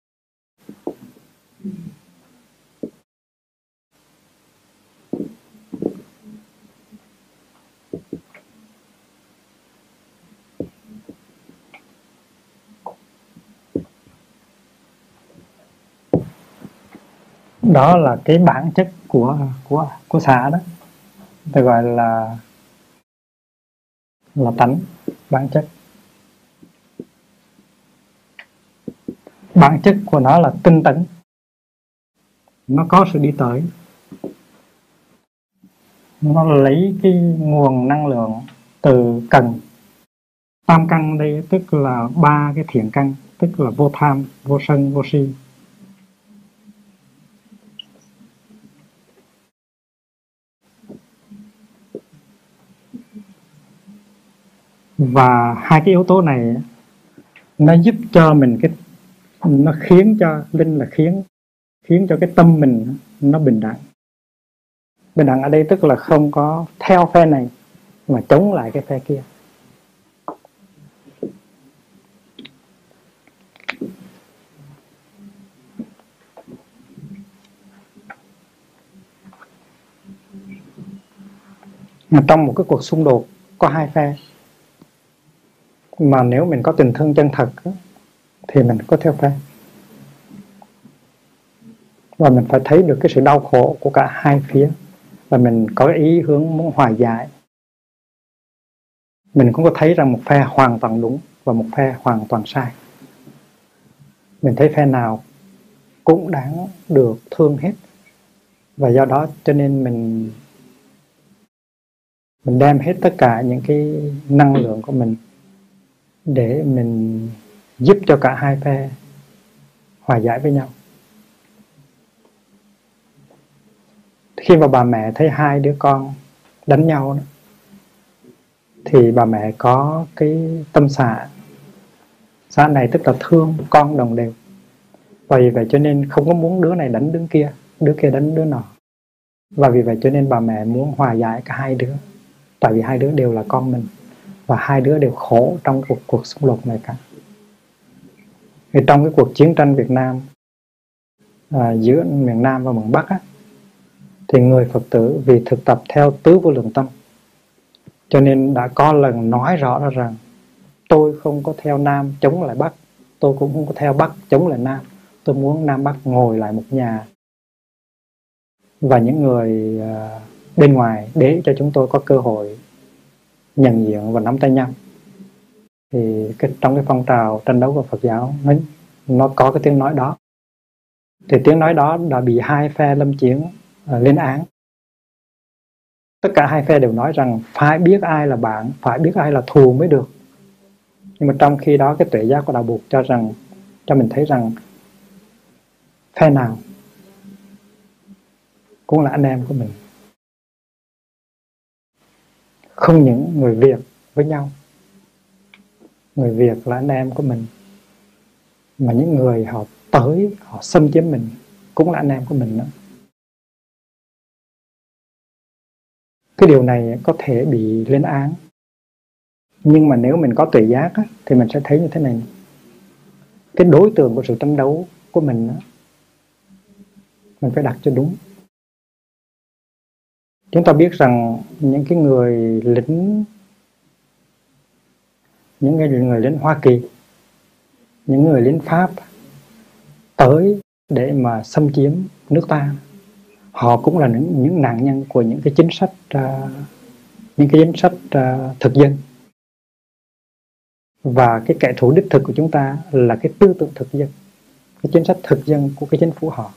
Đó là cái bản chất của của của xã đó, tôi gọi là là tánh, bản chất. Bản chất của nó là tinh tấn, nó có sự đi tới, nó lấy cái nguồn năng lượng từ cần. Tam căn đây tức là ba cái thiện căn, tức là vô tham, vô sân, vô si. Và hai cái yếu tố này nó giúp cho mình cái nó khiến cho linh là khiến khiến cho cái tâm mình nó bình đẳng. Bình đẳng ở đây tức là không có theo phe này mà chống lại cái phe kia. Trong một cái cuộc xung đột có hai phe, mà nếu mình có tình thương chân thật thì mình có theo phe, và mình phải thấy được cái sự đau khổ của cả hai phía, và mình có ý hướng muốn hòa giải. Mình cũng có thấy rằng một phe hoàn toàn đúng và một phe hoàn toàn sai. Mình thấy phe nào cũng đáng được thương hết, và do đó cho nên mình mình đem hết tất cả những cái năng lượng của mình để mình giúp cho cả hai phe hòa giải với nhau. Khi mà bà mẹ thấy hai đứa con đánh nhau đó, thì bà mẹ có cái tâm xả. Xả này tức là thương con đồng đều. Và vì vậy cho nên không có muốn đứa này đánh đứa kia, đứa kia đánh đứa nọ. Và vì vậy cho nên bà mẹ muốn hòa giải cả hai đứa. Tại vì hai đứa đều là con mình, và hai đứa đều khổ trong cuộc, cuộc xung đột này cả. Thì trong cái cuộc chiến tranh Việt Nam à, giữa miền Nam và miền Bắc á, thì người Phật tử vì thực tập theo tứ vô lượng tâm, cho nên đã có lần nói rõ ra rằng tôi không có theo Nam chống lại Bắc, tôi cũng không có theo Bắc chống lại Nam. Tôi muốn Nam Bắc ngồi lại một nhà, và những người uh, bên ngoài để cho chúng tôi có cơ hội nhận diện và nắm tay nhau. Thì cái, trong cái phong trào tranh đấu của Phật giáo nó, nó có cái tiếng nói đó. Thì tiếng nói đó đã bị hai phe lâm chiến uh, lên án. Tất cả hai phe đều nói rằng phải biết ai là bạn, phải biết ai là thù mới được. Nhưng mà trong khi đó cái tuệ giác của Đạo Buộc cho rằng cho mình thấy rằng phe nào cũng là anh em của mình. Không những người Việt với nhau, người Việt là anh em của mình, mà những người họ tới, họ xâm chiếm mình, cũng là anh em của mình nữa. Cái điều này có thể bị lên án, nhưng mà nếu mình có tuệ giác á, thì mình sẽ thấy như thế này. Cái đối tượng của sự tranh đấu của mình á, mình phải đặt cho đúng. Chúng ta biết rằng những cái người lính những người, người lính Hoa Kỳ, những người lính Pháp tới để mà xâm chiếm nước ta, họ cũng là những, những nạn nhân của những cái chính sách uh, những cái chính sách uh, thực dân. Và cái kẻ thù đích thực của chúng ta là cái tư tưởng thực dân, cái chính sách thực dân của cái chính phủ họ.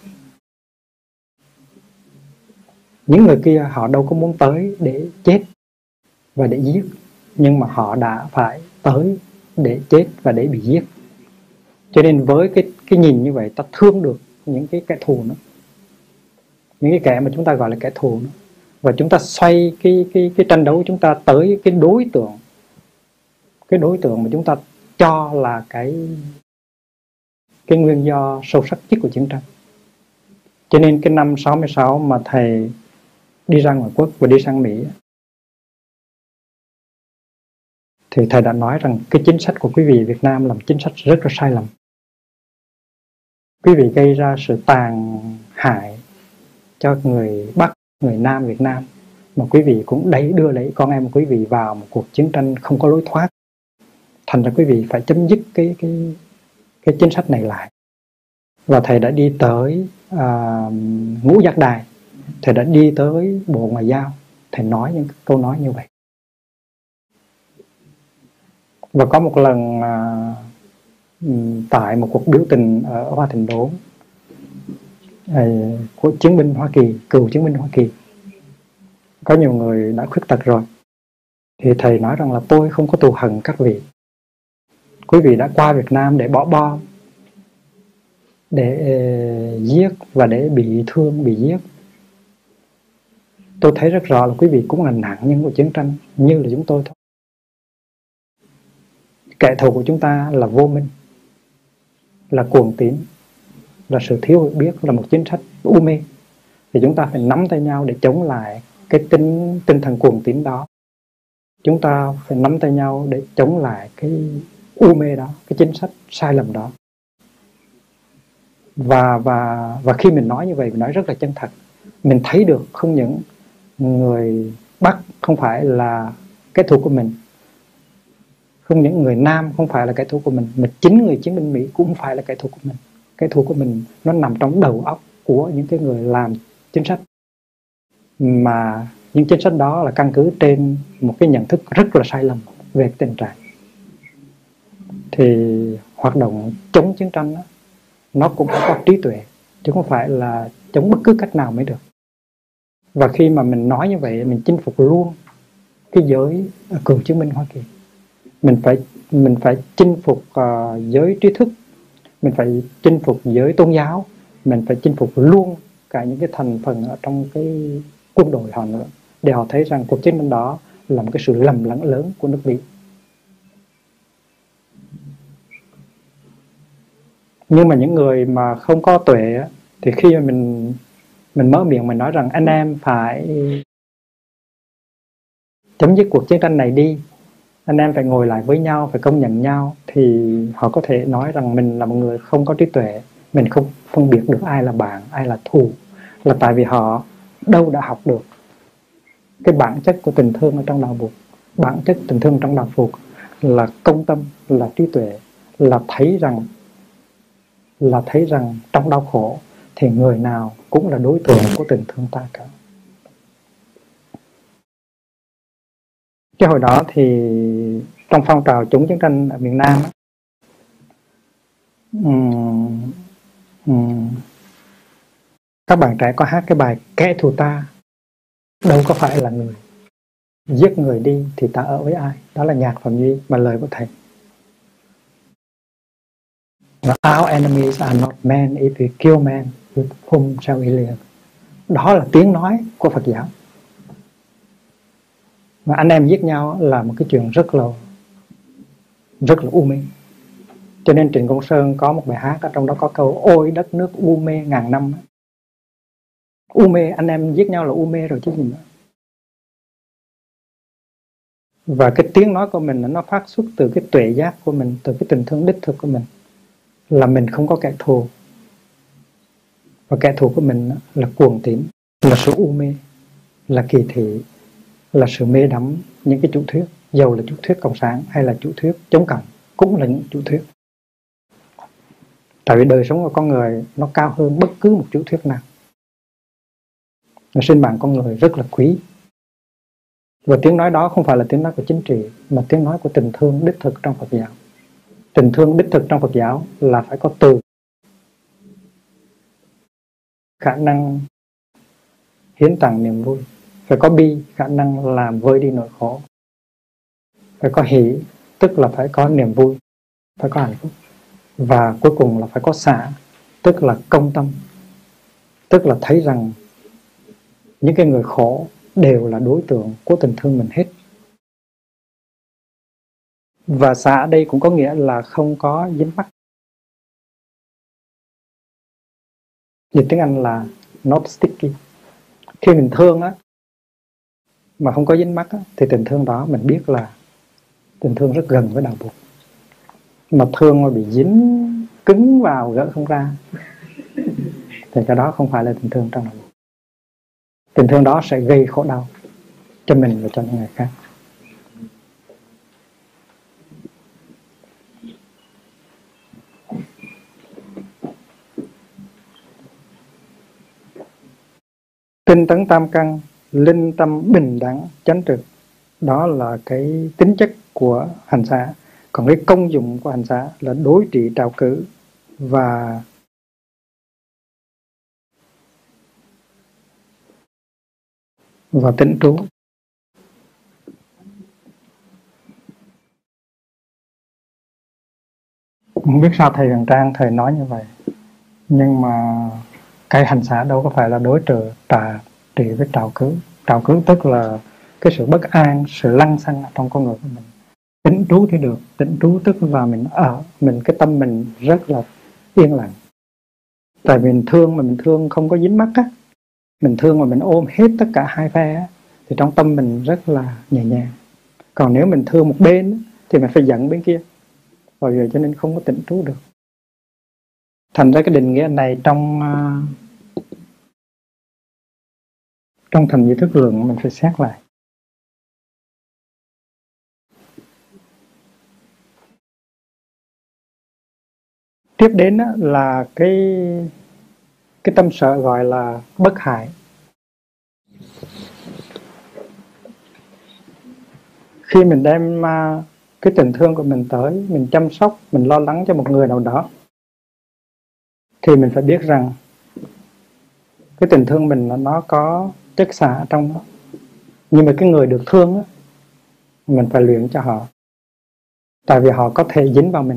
Những người kia họ đâu có muốn tới để chết và để giết, nhưng mà họ đã phải tới để chết và để bị giết. Cho nên với cái, cái nhìn như vậy, ta thương được những cái kẻ thù nữa, những cái kẻ mà chúng ta gọi là kẻ thù nữa. Và chúng ta xoay cái, cái, cái tranh đấu của chúng ta tới cái đối tượng cái đối tượng mà chúng ta cho là cái cái nguyên do sâu sắc nhất của chiến tranh. Cho nên cái năm sáu mươi sáu mà thầy đi ra ngoại quốc và đi sang Mỹ, thì thầy đã nói rằng cái chính sách của quý vị Việt Nam là một chính sách rất là sai lầm. Quý vị gây ra sự tàn hại cho người Bắc, người Nam Việt Nam, mà quý vị cũng đẩy đưa lấy con em của quý vị vào một cuộc chiến tranh không có lối thoát. Thành ra quý vị phải chấm dứt cái cái cái chính sách này lại. Và thầy đã đi tới à, Ngũ Giác Đài, thầy đã đi tới Bộ Ngoại giao, thầy nói những câu nói như vậy. Và có một lần à, tại một cuộc biểu tình ở Hoa Thịnh Đốn à, của chiến binh Hoa Kỳ, cựu chiến binh Hoa Kỳ, có nhiều người đã khuyết tật rồi, thì thầy nói rằng là tôi không có thù hận các vị. Quý vị đã qua Việt Nam để bỏ bom, để uh, giết và để bị thương, bị giết. Tôi thấy rất rõ là quý vị cũng là nạn nhân của chiến tranh như là chúng tôi thôi. Kẻ thù của chúng ta là vô minh, là cuồng tín, là sự thiếu hiểu biết, là một chính sách u mê. Thì chúng ta phải nắm tay nhau để chống lại cái tinh, tinh thần cuồng tín đó. Chúng ta phải nắm tay nhau để chống lại cái u mê đó, cái chính sách sai lầm đó. Và, và, và khi mình nói như vậy, mình nói rất là chân thật. Mình thấy được không những người Bắc không phải là kẻ thù của mình, không những người Nam không phải là kẻ thù của mình, mà chính người chiến binh Mỹ cũng không phải là kẻ thù của mình. Kẻ thù của mình nó nằm trong đầu óc của những cái người làm chính sách, mà những chính sách đó là căn cứ trên một cái nhận thức rất là sai lầm về tình trạng. Thì hoạt động chống chiến tranh đó, nó cũng phải có trí tuệ, chứ không phải là chống bất cứ cách nào mới được. Và khi mà mình nói như vậy, mình chinh phục luôn cái giới cựu chiến binh Hoa Kỳ. Mình phải mình phải chinh phục uh, giới trí thức, mình phải chinh phục giới tôn giáo, mình phải chinh phục luôn cả những cái thành phần ở trong cái quân đội họ nữa, để họ thấy rằng cuộc chiến tranh đó là một cái sự lầm lẫn lớn của nước Mỹ. Nhưng mà những người mà không có tuệ thì khi mà mình mình mở miệng mình nói rằng anh em phải chấm dứt cuộc chiến tranh này đi, anh em phải ngồi lại với nhau, phải công nhận nhau, thì họ có thể nói rằng mình là một người không có trí tuệ, mình không phân biệt được ai là bạn, ai là thù, là tại vì họ đâu đã học được cái bản chất của tình thương ở trong đạo Phật. Bản chất tình thương trong đạo Phật là công tâm, là trí tuệ, là thấy rằng là thấy rằng trong đau khổ thì người nào cũng là đối tượng của tình thương ta cả. Cái hồi đó thì trong phong trào chống chiến tranh ở miền Nam, um, um, các bạn trẻ có hát cái bài kẻ thù ta đâu có phải là người, giết người đi thì ta ở với ai. Đó là nhạc Phạm Duy và lời của thầy. Our enemies are not men, if we kill men, with whom shall we live. Đó là tiếng nói của Phật giáo. Mà anh em giết nhau là một cái chuyện rất là rất là u mê. Cho nên Trịnh Công Sơn có một bài hát ở trong đó có câu ôi đất nước u mê ngàn năm. U mê, anh em giết nhau là u mê rồi chứ gì nữa. Và cái tiếng nói của mình nó phát xuất từ cái tuệ giác của mình, từ cái tình thương đích thực của mình, là mình không có kẻ thù. Và kẻ thù của mình là cuồng tín, là sự u mê, là kỳ thị, là sự mê đắm những cái chủ thuyết, dầu là chủ thuyết cộng sản hay là chủ thuyết chống cộng, cũng là những chủ thuyết. Tại vì đời sống của con người nó cao hơn bất cứ một chủ thuyết nào. Sinh mạng con người rất là quý. Và tiếng nói đó không phải là tiếng nói của chính trị, mà tiếng nói của tình thương đích thực trong Phật giáo. Tình thương đích thực trong Phật giáo là phải có từ, khả năng hiến tặng niềm vui, phải có bi, khả năng làm vơi đi nỗi khổ, phải có hỷ, tức là phải có niềm vui, phải có hạnh phúc, và cuối cùng là phải có xả, tức là công tâm, tức là thấy rằng những cái người khổ đều là đối tượng của tình thương mình hết. Và xả ở đây cũng có nghĩa là không có dính mắc. Dịch tiếng Anh là not sticky. Khi mình thương á, mà không có dính mắc á, thì tình thương đó mình biết là tình thương rất gần với đạo Phật. Mà thương mà bị dính cứng vào gỡ không ra thì cái đó không phải là tình thương trong đạo Phật. Tình thương đó sẽ gây khổ đau cho mình và cho những người khác. Tinh tấn tam căn, linh tâm bình đẳng chánh trực, đó là cái tính chất của hành xả. Còn cái công dụng của hành xả là đối trị trạo cử và và tĩnh trú. Không biết sao thầy Hằng Trang thầy nói như vậy, nhưng mà cái hành xả đâu có phải là đối trợ trà trị với trạo cử. Trạo cử tức là cái sự bất an, sự lăng xăng trong con người của mình. Tĩnh trú thì được, tĩnh trú tức là mình ở, mình cái tâm mình rất là yên lặng. Tại vì mình thương mà mình thương không có dính mắc á, mình thương mà mình ôm hết tất cả hai phe á, thì trong tâm mình rất là nhẹ nhàng. Còn nếu mình thương một bên á, thì mình phải giận bên kia, và giờ cho nên không có tĩnh trú được. Thành ra cái định nghĩa này trong uh, trong thành giới thức lượng mình phải xét lại. Tiếp đến á, là cái cái tâm sở gọi là bất hại. Khi mình đem uh, cái tình thương của mình tới, mình chăm sóc, mình lo lắng cho một người nào đó, thì mình phải biết rằng cái tình thương mình là nó có chất xả trong đó. Nhưng mà cái người được thương á, mình phải luyện cho họ. Tại vì họ có thể dính vào mình.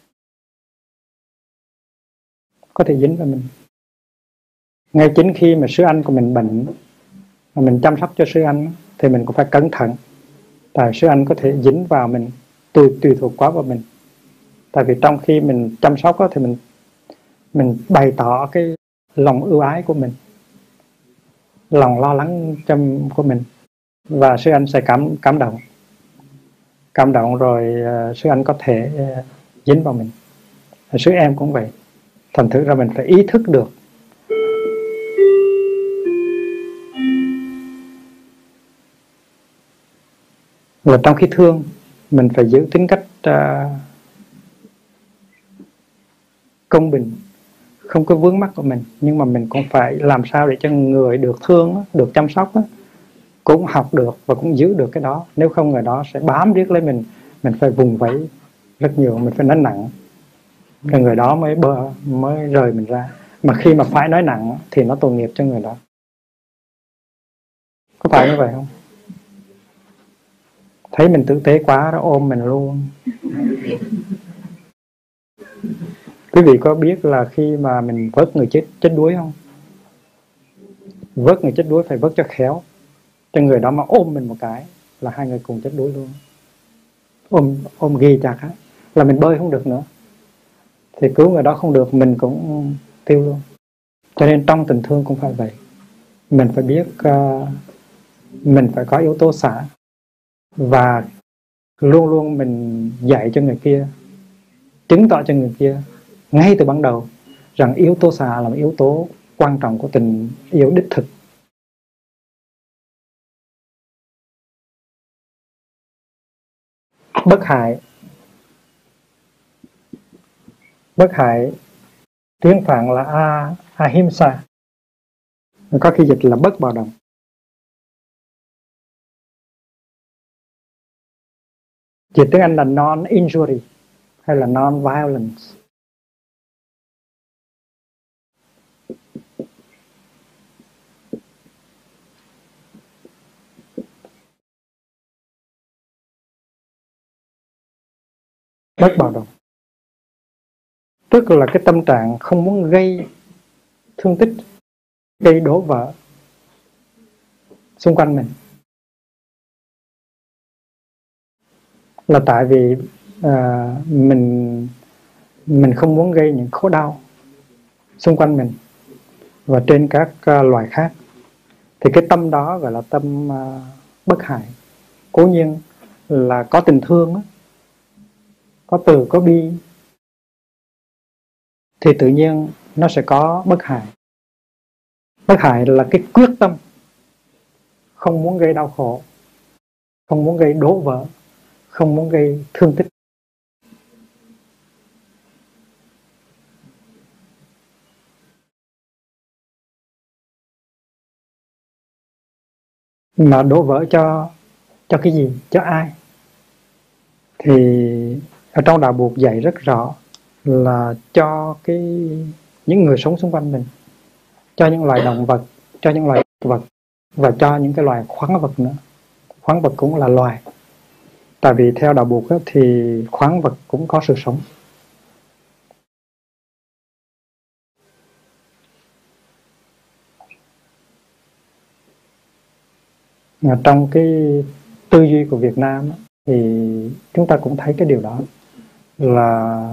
Có thể dính vào mình. Ngay chính khi mà sư anh của mình bệnh, mà mình chăm sóc cho sư anh, thì mình cũng phải cẩn thận. Tại sư anh có thể dính vào mình, tùy, tùy thuộc quá vào mình. Tại vì trong khi mình chăm sóc đó, thì mình mình bày tỏ cái lòng ưu ái của mình, lòng lo lắng trong của mình, và sư anh sẽ cảm cảm động cảm động rồi uh, sư anh có thể uh, dính vào mình. Sư em cũng vậy. Thành thử ra mình phải ý thức được là trong khi thương mình phải giữ tính cách uh, công bình, không có vướng mắc của mình, nhưng mà mình cũng phải làm sao để cho người được thương, được chăm sóc cũng học được và cũng giữ được cái đó. Nếu không người đó sẽ bám riết lấy mình, mình phải vùng vẫy rất nhiều, mình phải nói nặng, rồi người đó mới bơ, mới rời mình ra. Mà khi mà phải nói nặng thì nó tội nghiệp cho người đó. Có phải như vậy không? Thấy mình tử tế quá nó ôm mình luôn. Quý vị có biết là khi mà mình vớt người chết chết đuối không? Vớt người chết đuối phải vớt cho khéo. Cho người đó mà ôm mình một cái là hai người cùng chết đuối luôn. Ôm ôm ghi chặt á, là mình bơi không được nữa. thì cứu người đó không được, mình cũng tiêu luôn. Cho nên trong tình thương cũng phải vậy, mình phải biết uh, mình phải có yếu tố xả, và luôn luôn mình dạy cho người kia, chứng tỏ cho người kia ngay từ ban đầu rằng yếu tố xả là một yếu tố quan trọng của tình yêu đích thực. Bất hại. Bất hại tiếng Phạn là a ahimsa, có khi dịch là bất bạo động. Dịch tiếng Anh là non-injury hay là non-violence. Bất bạo động tức là cái tâm trạng không muốn gây thương tích, gây đổ vỡ xung quanh mình, là tại vì à, mình mình không muốn gây những khổ đau xung quanh mình và trên các uh, loài khác. Thì cái tâm đó gọi là tâm uh, bất hại. Cố nhiên là có tình thương đó, có từ có bi, thì tự nhiên nó sẽ có bất hại. Bất hại là cái quyết tâm không muốn gây đau khổ, không muốn gây đổ vỡ, không muốn gây thương tích. Mà đổ vỡ cho cho cái gì, cho ai? Thì ở trong đạo Buộc dạy rất rõ là cho cái những người sống xung quanh mình, cho những loài động vật, cho những loài vật, và cho những cái loài khoáng vật nữa. Khoáng vật cũng là loài, tại vì theo đạo Buộc thì khoáng vật cũng có sự sống. Trong cái tư duy của Việt Nam thì chúng ta cũng thấy cái điều đó, là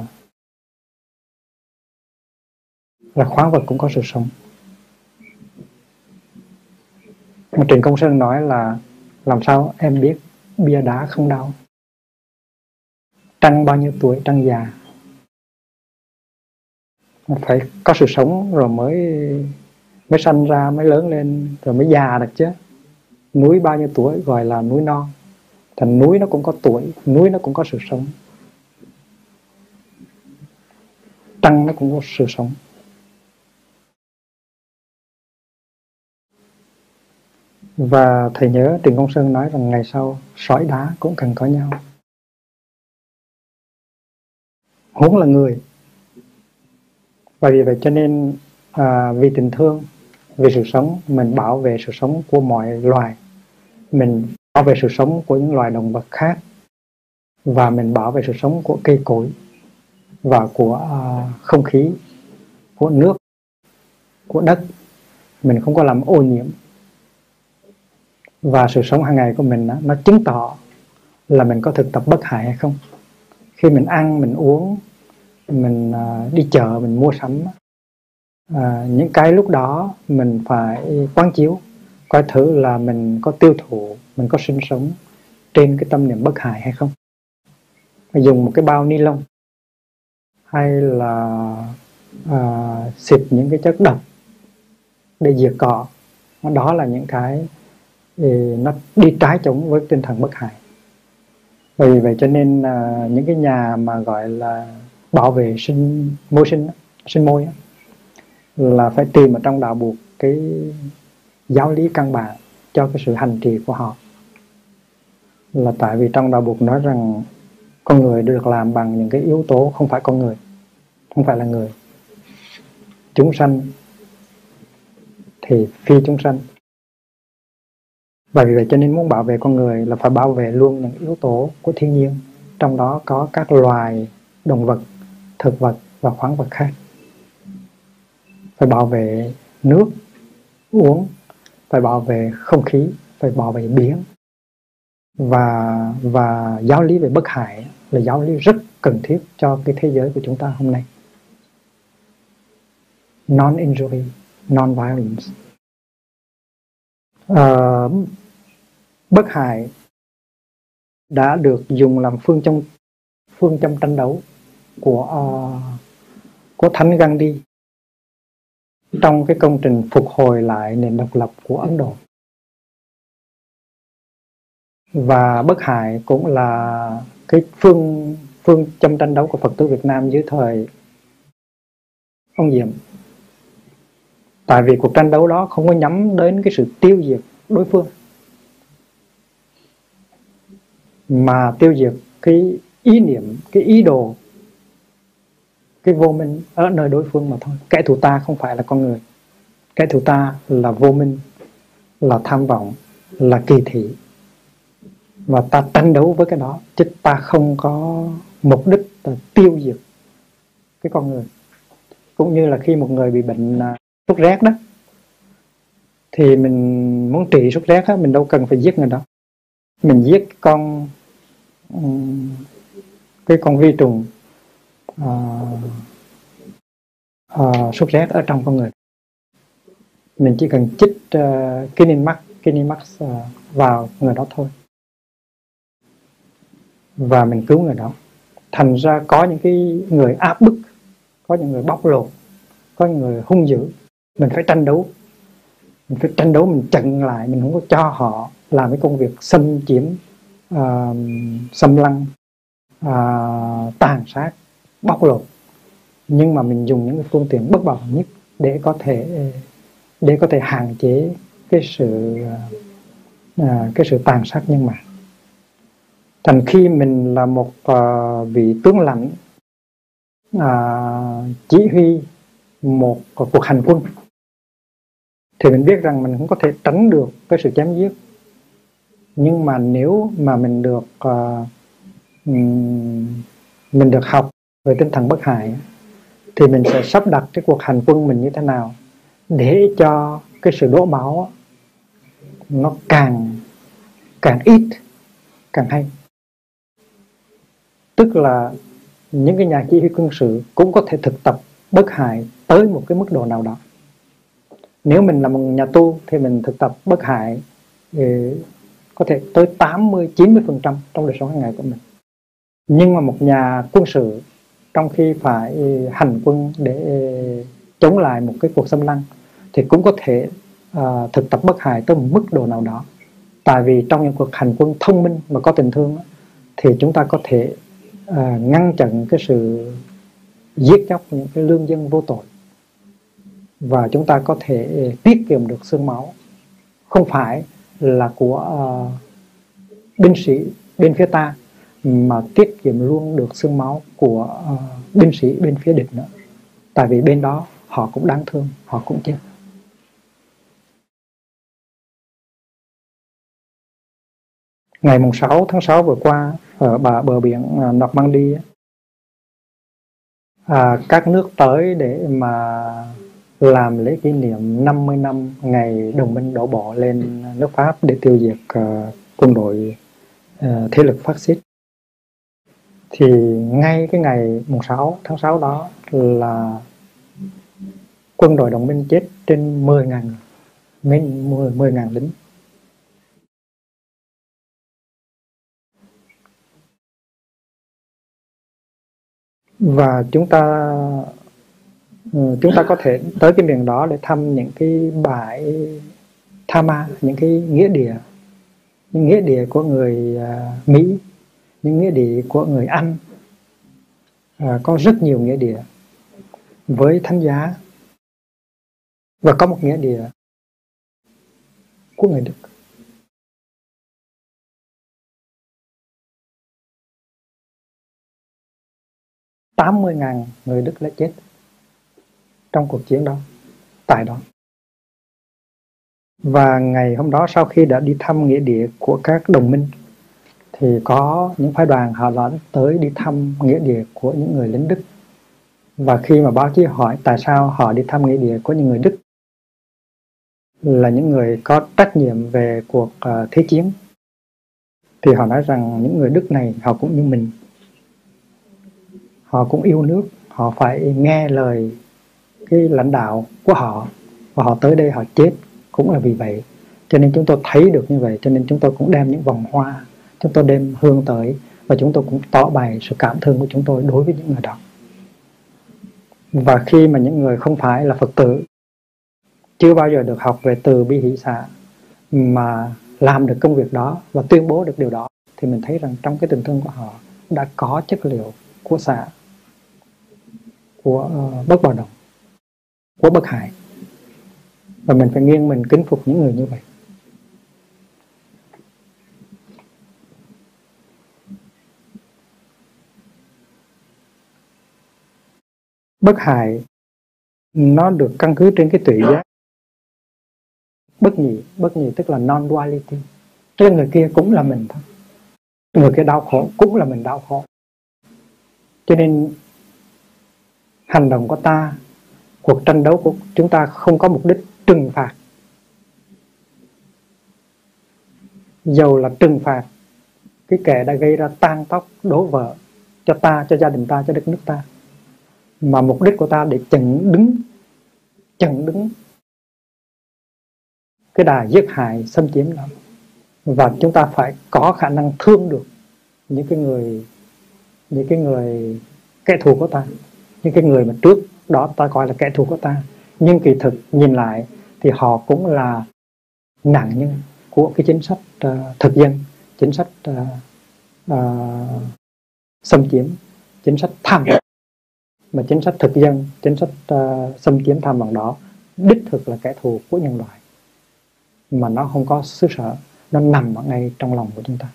là khoáng vật cũng có sự sống. Trịnh Công Sơn nói là làm sao em biết bia đá không đau? Trăng bao nhiêu tuổi trăng già? Phải có sự sống rồi mới mới sanh ra, mới lớn lên, rồi mới già được chứ. Núi bao nhiêu tuổi gọi là núi non. Thành núi nó cũng có tuổi, núi nó cũng có sự sống, trăng nó cũng có sự sống. Và thầy nhớ Trịnh Công Sơn nói rằng ngày sau sỏi đá cũng cần có nhau, huống là người. Và vì vậy cho nên à, vì tình thương, vì sự sống, mình bảo vệ sự sống của mọi loài, mình bảo vệ sự sống của những loài động vật khác, và mình bảo vệ sự sống của cây cối và của à, không khí, của nước, của đất. Mình không có làm ô nhiễm. Và sự sống hàng ngày của mình đó, nó chứng tỏ là mình có thực tập bất hại hay không. Khi mình ăn, mình uống, mình à, đi chợ, mình mua sắm, à, những cái lúc đó mình phải quán chiếu, coi thử là mình có tiêu thụ, mình có sinh sống trên cái tâm niệm bất hại hay không. Dùng một cái bao ni lông hay là à, xịt những cái chất độc để diệt cỏ, đó là những cái thì nó đi trái chống với tinh thần bất hại. Vì vậy cho nên à, những cái nhà mà gọi là bảo vệ sinh môi sinh sinh môi là phải tìm ở trong đạo Buộc cái giáo lý căn bản cho cái sự hành trì của họ. Là tại vì trong đạo Buộc nói rằng con người được làm bằng những cái yếu tố không phải con người, không phải là người. Chúng sanh thì phi chúng sanh. Và vì vậy cho nên muốn bảo vệ con người là phải bảo vệ luôn những yếu tố của thiên nhiên, trong đó có các loài động vật, thực vật và khoáng vật khác. Phải bảo vệ nước uống, phải bảo vệ không khí, phải bảo vệ biển. Và, và giáo lý về bất hại là giáo lý rất cần thiết cho cái thế giới của chúng ta hôm nay. non-injury, non-violence. Uh, bất hại đã được dùng làm phương châm phương châm tranh đấu của uh, của Thánh Gandhi trong cái công trình phục hồi lại nền độc lập của Ấn Độ. Và bất hại cũng là cái phương phương châm tranh đấu của Phật tử Việt Nam dưới thời ông Diệm. Tại vì cuộc tranh đấu đó không có nhắm đến cái sự tiêu diệt đối phương, mà tiêu diệt cái ý niệm, cái ý đồ, cái vô minh ở nơi đối phương mà thôi. Kẻ thù ta không phải là con người. Kẻ thù ta là vô minh, là tham vọng, là kỳ thị. Và ta tranh đấu với cái đó, chứ ta không có mục đích là tiêu diệt cái con người. Cũng như là khi một người bị bệnh sốt rét đó, thì mình muốn trị sốt rét á, mình đâu cần phải giết người đó. Mình giết con cái con vi trùng uh, uh, sốt rét ở trong con người. Mình chỉ cần chích uh, Kinimax, Kinimax uh, vào người đó thôi, và mình cứu người đó. Thành ra có những cái người áp bức, có những người bóc lột, có những người hung dữ, mình phải tranh đấu. Mình phải tranh đấu, mình chặn lại, mình không có cho họ làm cái công việc xâm chiếm, uh, xâm lăng, uh, tàn sát, bóc lột. Nhưng mà mình dùng những cái phương tiện bất bạo nhất để có thể để có thể hạn chế cái sự uh, cái sự tàn sát nhân mạng. Thành khi mình là một uh, vị tướng lãnh uh, chỉ huy một uh, cuộc hành quân, thì mình biết rằng mình không có thể tránh được cái sự chém giết. Nhưng mà nếu mà mình được uh, mình được học về tinh thần bất hại, thì mình sẽ sắp đặt cái cuộc hành quân mình như thế nào để cho cái sự đổ máu nó càng càng ít, càng hay. Tức là những cái nhà chỉ huy quân sự cũng có thể thực tập bất hại tới một cái mức độ nào đó. Nếu mình là một nhà tu thì mình thực tập bất hại thì có thể tới tám mươi đến chín mươi phần trăm trong đời sống hàng ngày của mình. Nhưng mà một nhà quân sự trong khi phải hành quân để chống lại một cái cuộc xâm lăng thì cũng có thể uh, thực tập bất hại tới một mức độ nào đó. Tại vì trong những cuộc hành quân thông minh mà có tình thương thì chúng ta có thể uh, ngăn chặn cái sự giết chóc những cái lương dân vô tội, và chúng ta có thể tiết kiệm được xương máu, không phải là của uh, binh sĩ bên phía ta, mà tiết kiệm luôn được xương máu của uh, binh sĩ bên phía địch nữa. Tại vì bên đó họ cũng đáng thương, họ cũng chết. Ngày sáu tháng sáu vừa qua ở bờ, bờ biển uh, Normandy, uh, các nước tới để mà làm lễ kỷ niệm năm mươi năm ngày đồng minh đổ bộ lên nước Pháp để tiêu diệt uh, quân đội uh, thế lực phát xít. Thì ngay cái ngày sáu tháng sáu đó là quân đội đồng minh chết trên mười nghìn người, mười nghìn lính. Và chúng ta chúng ta có thể tới cái miền đó để thăm những cái bãi tha ma, những cái nghĩa địa, những nghĩa địa của người uh, Mỹ, những nghĩa địa của người Anh. uh, có rất nhiều nghĩa địa với thánh giá, và có một nghĩa địa của người Đức. tám mươi nghìn người Đức đã chết trong cuộc chiến đó, tại đó. Và ngày hôm đó, sau khi đã đi thăm nghĩa địa của các đồng minh, thì có những phái đoàn họ đã tới đi thăm nghĩa địa của những người lính Đức. Và khi mà báo chí hỏi tại sao họ đi thăm nghĩa địa của những người Đức, là những người có trách nhiệm về cuộc uh, thế chiến, thì họ nói rằng những người Đức này họ cũng như mình, họ cũng yêu nước, họ phải nghe lời cái lãnh đạo của họ, và họ tới đây họ chết cũng là vì vậy. Cho nên chúng tôi thấy được như vậy, cho nên chúng tôi cũng đem những vòng hoa, chúng tôi đem hương tới, và chúng tôi cũng tỏ bày sự cảm thương của chúng tôi đối với những người đó. Và khi mà những người không phải là Phật tử, chưa bao giờ được học về từ bi hỷ xả, mà làm được công việc đó và tuyên bố được điều đó, thì mình thấy rằng trong cái tình thương của họ đã có chất liệu của xả, của uh, bất bạo động, của bất hại. Và mình phải nghiêng mình kính phục những người như vậy. Bất hại nó được căn cứ trên cái tuệ giác bất nhị. Bất nhị tức là non-duality, tức là người kia cũng là mình thôi, người kia đau khổ cũng là mình đau khổ. Cho nên hành động của ta, cuộc tranh đấu của chúng ta không có mục đích trừng phạt. Dầu là trừng phạt cái kẻ đã gây ra tang tóc đổ vỡ cho ta, cho gia đình ta, cho đất nước ta, mà mục đích của ta để chặn đứng chặn đứng cái đà giết hại xâm chiếm đó. Và chúng ta phải có khả năng thương được những cái người những cái người kẻ thù của ta, những cái người mà trước đó ta coi là kẻ thù của ta, nhưng kỳ thực nhìn lại thì họ cũng là nạn nhân của cái chính sách uh, thực dân, chính sách uh, uh, xâm chiếm, chính sách tham vọng. Mà chính sách thực dân, chính sách uh, xâm chiếm tham vọng đó đích thực là kẻ thù của nhân loại, mà nó không có xứ sở, nó nằm ở ngay trong lòng của chúng ta.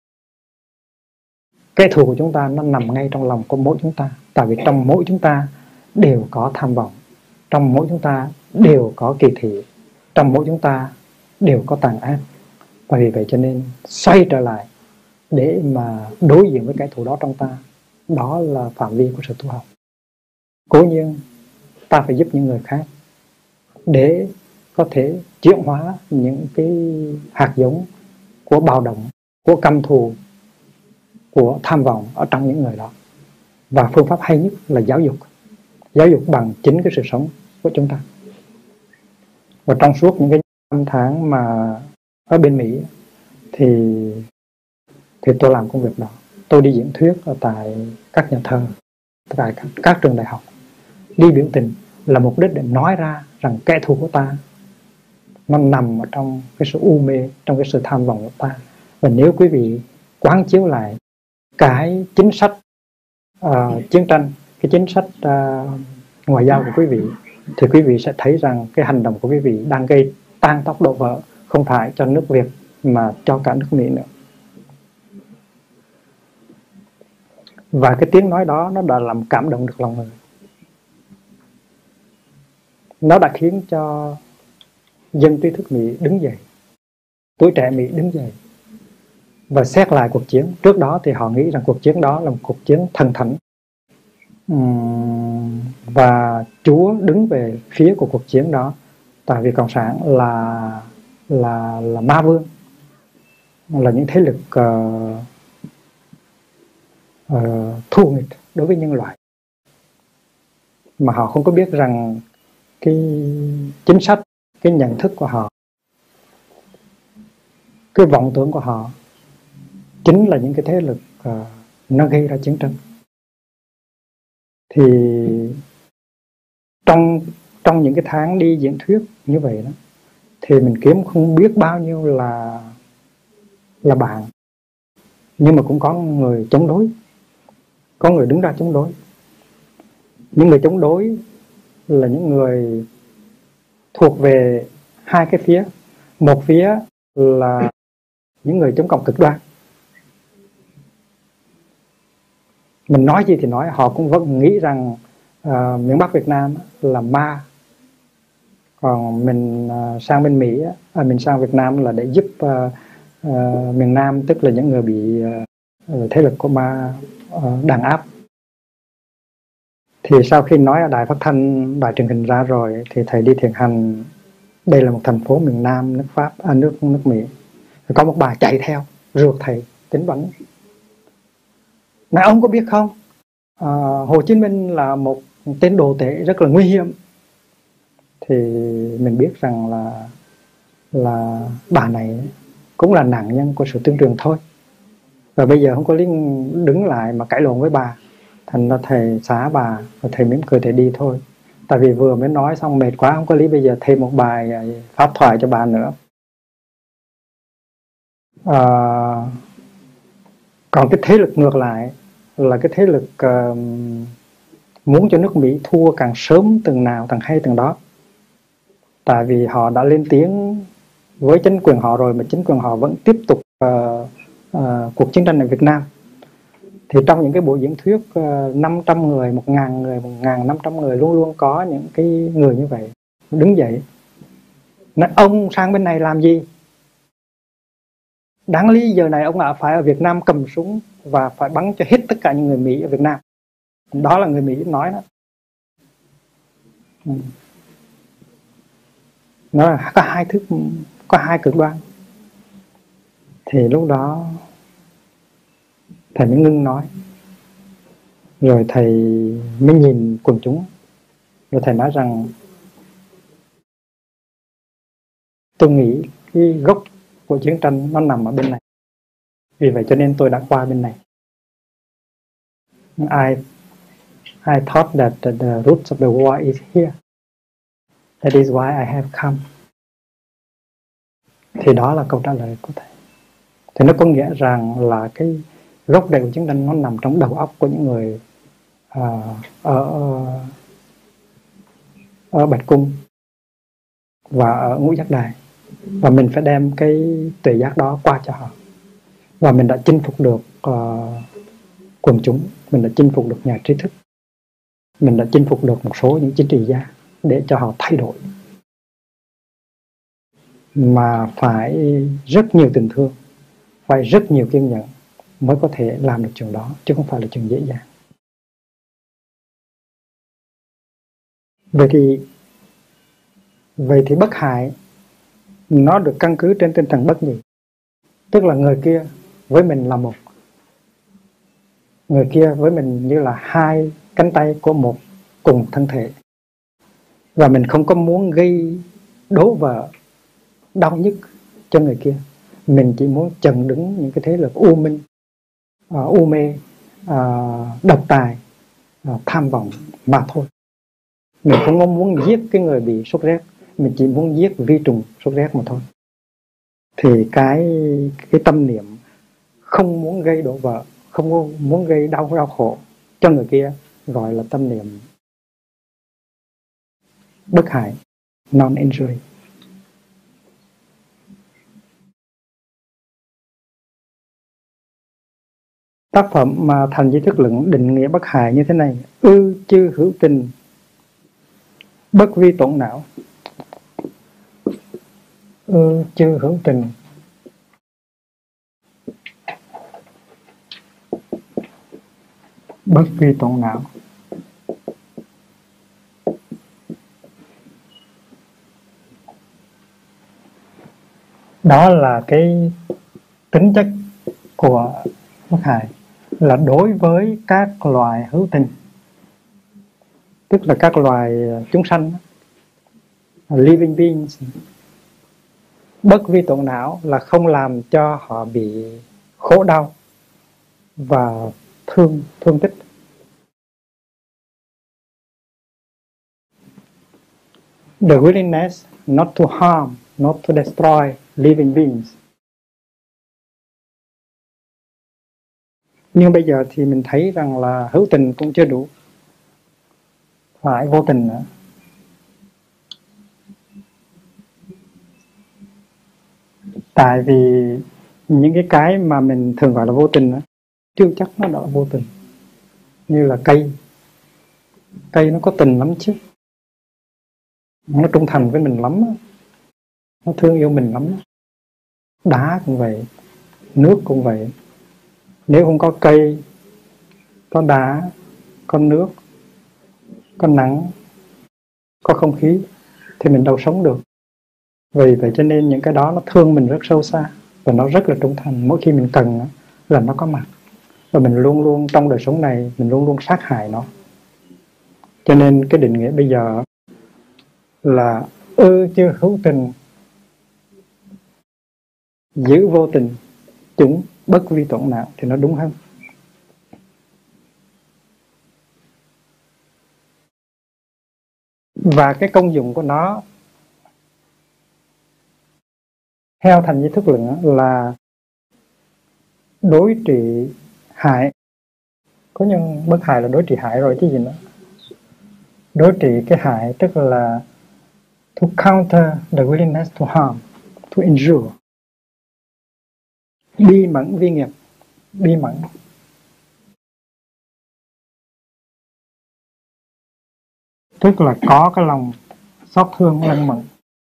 Kẻ thù của chúng ta nó nằm ngay trong lòng của mỗi chúng ta. Tại vì trong mỗi chúng ta đều có tham vọng, trong mỗi chúng ta đều có kỳ thị, trong mỗi chúng ta đều có tàn ác. Và vì vậy cho nên xoay trở lại để mà đối diện với kẻ thù đó trong ta, đó là phạm vi của sự tu học. Cố nhiên ta phải giúp những người khác để có thể chuyển hóa những cái hạt giống của bạo động, của căm thù, của tham vọng ở trong những người đó. Và phương pháp hay nhất là giáo dục. Giáo dục bằng chính cái sự sống của chúng ta. Và trong suốt những cái năm tháng mà ở bên Mỹ thì thì tôi làm công việc đó. Tôi đi diễn thuyết ở tại các nhà thờ, tại các, các trường đại học, đi biểu tình là mục đích để nói ra rằng kẻ thù của ta nó nằm ở trong cái sự u mê, trong cái sự tham vọng của ta. Và nếu quý vị quán chiếu lại cái chính sách uh, chiến tranh, cái chính sách uh, ngoại giao của quý vị, thì quý vị sẽ thấy rằng cái hành động của quý vị đang gây tan tóc đổ vỡ, không phải cho nước Việt mà cho cả nước Mỹ nữa. Và cái tiếng nói đó nó đã làm cảm động được lòng người. Nó đã khiến cho dân trí thức Mỹ đứng dậy, tuổi trẻ Mỹ đứng dậy và xét lại cuộc chiến. Trước đó thì họ nghĩ rằng cuộc chiến đó là một cuộc chiến thần thánh, uhm, và Chúa đứng về phía của cuộc chiến đó. Tại vì Cộng sản là là là ma vương, là những thế lực uh, uh, thù nghịch đối với nhân loại, mà họ không có biết rằng cái chính sách, cái nhận thức của họ, cái vọng tưởng của họ chính là những cái thế lực uh, nó gây ra chiến tranh. Thì trong trong những cái tháng đi diễn thuyết như vậy đó, thì mình kiếm không biết bao nhiêu là là bạn, nhưng mà cũng có người chống đối, có người đứng ra chống đối. Những người chống đối là những người thuộc về hai cái phía. Một phía là những người chống cộng cực đoan, mình nói gì thì nói, họ cũng vẫn nghĩ rằng uh, miền Bắc Việt Nam là ma. Còn mình uh, sang bên Mỹ, uh, mình sang Việt Nam là để giúp uh, uh, miền Nam, tức là những người bị uh, thế lực của ma uh, đàn áp. Thì sau khi nói ở đài phát thanh, đài truyền hình ra rồi, thì thầy đi thiền hành. Đây là một thành phố miền Nam nước Pháp, à, nước nước Mỹ. Có một bà chạy theo rượt thầy tính bắn. Này ông có biết không, à, Hồ Chí Minh là một tên đồ tể rất là nguy hiểm, thì mình biết rằng là là bà này cũng là nạn nhân của sự tuyên truyền thôi. Và bây giờ không có lý đứng lại mà cãi lộn với bà, thành ra thầy xả bà và thầy mỉm cười thầy đi thôi. Tại vì vừa mới nói xong mệt quá, không có lý bây giờ thêm một bài pháp thoại cho bà nữa. À, còn cái thế lực ngược lại là cái thế lực uh, muốn cho nước Mỹ thua càng sớm từng nào càng hay từng đó. Tại vì họ đã lên tiếng với chính quyền họ rồi mà chính quyền họ vẫn tiếp tục uh, uh, cuộc chiến tranh ở Việt Nam. Thì trong những cái buổi diễn thuyết uh, năm trăm người, một ngàn người, một ngàn năm trăm người luôn luôn có những cái người như vậy đứng dậy nói ông sang bên này làm gì? Đáng lý giờ này ông ạ phải ở Việt Nam cầm súng và phải bắn cho hết tất cả những người Mỹ ở Việt Nam. Đó là người Mỹ nói đó. Ừ. Nó là có hai thức, có hai cực đoan. Thì lúc đó thầy mới ngưng nói. Rồi thầy mới nhìn quần chúng. Rồi thầy nói rằng tôi nghĩ cái gốc của chiến tranh nó nằm ở bên này. Vì vậy cho nên tôi đã qua bên này. I, I thought that the, the roots of the war is here. That is why I have come. Thì đó là câu trả lời của thầy. Thì nó có nghĩa rằng là cái gốc rễ của chiến tranh nó nằm trong đầu óc của những người uh, ở, ở Bạch Cung và ở Ngũ Giác Đài. Và mình phải đem cái tuệ giác đó qua cho họ. Và mình đã chinh phục được uh, quần chúng, mình đã chinh phục được nhà trí thức, mình đã chinh phục được một số những chính trị gia để cho họ thay đổi. Mà phải rất nhiều tình thương, phải rất nhiều kiên nhẫn mới có thể làm được chuyện đó, chứ không phải là chuyện dễ dàng. Vậy thì Vậy thì bất hại nó được căn cứ trên tinh thần bất nhị. Tức là người kia với mình là một, người kia với mình như là hai cánh tay của một cùng thân thể. Và mình không có muốn gây đố vỡ, đau nhức cho người kia. Mình chỉ muốn chặn đứng những cái thế lực u minh, uh, u mê, uh, độc tài, uh, tham vọng mà thôi. Mình không có muốn giết cái người bị sốt rét, mình chỉ muốn giết vi trùng sốt rét mà thôi. Thì cái cái tâm niệm không muốn gây đổ vỡ, không muốn gây đau đau khổ cho người kia gọi là tâm niệm bất hại, non-injury. Tác phẩm mà Thành Di Thức Luận định nghĩa bất hại như thế này: ư chư hữu tình, bất vi tổn não. Ư chư hữu tình, bất vi tổn não. Đó là cái tính chất của bất hại, là đối với các loài hữu tình, tức là các loài chúng sanh, living beings. Bất vi tổn não là không làm cho họ bị khổ đau và thương thương tích. The willingness not to harm, not to destroy living beings. Nhưng bây giờ thì mình thấy rằng là hữu tình cũng chưa đủ, phải vô tình nữa. Tại vì những cái cái mà mình thường gọi là vô tình đó, chưa chắc nó đã vô tình. Như là cây, cây nó có tình lắm chứ, nó trung thành với mình lắm, nó thương yêu mình lắm. Đá cũng vậy, nước cũng vậy. Nếu không có cây, có đá, có nước, có nắng, có không khí thì mình đâu sống được. Vì vậy cho nên những cái đó nó thương mình rất sâu xa và nó rất là trung thành. Mỗi khi mình cần là nó có mặt. Và mình luôn luôn trong đời sống này mình luôn luôn sát hại nó. Cho nên cái định nghĩa bây giờ là ư chưa hữu tình, giữ vô tình, chúng bất vi tổn não thì nó đúng hơn. Và cái công dụng của nó theo thành Di Thức Luận là đối trị hại. Có nhân bất hại là đối trị hại rồi chứ gì nữa. Đối trị cái hại tức là to counter the willingness to harm, to injure. Bi mẫn vi nghiệp, bi mẫn. Tức là có cái lòng xót thương lân mẫn.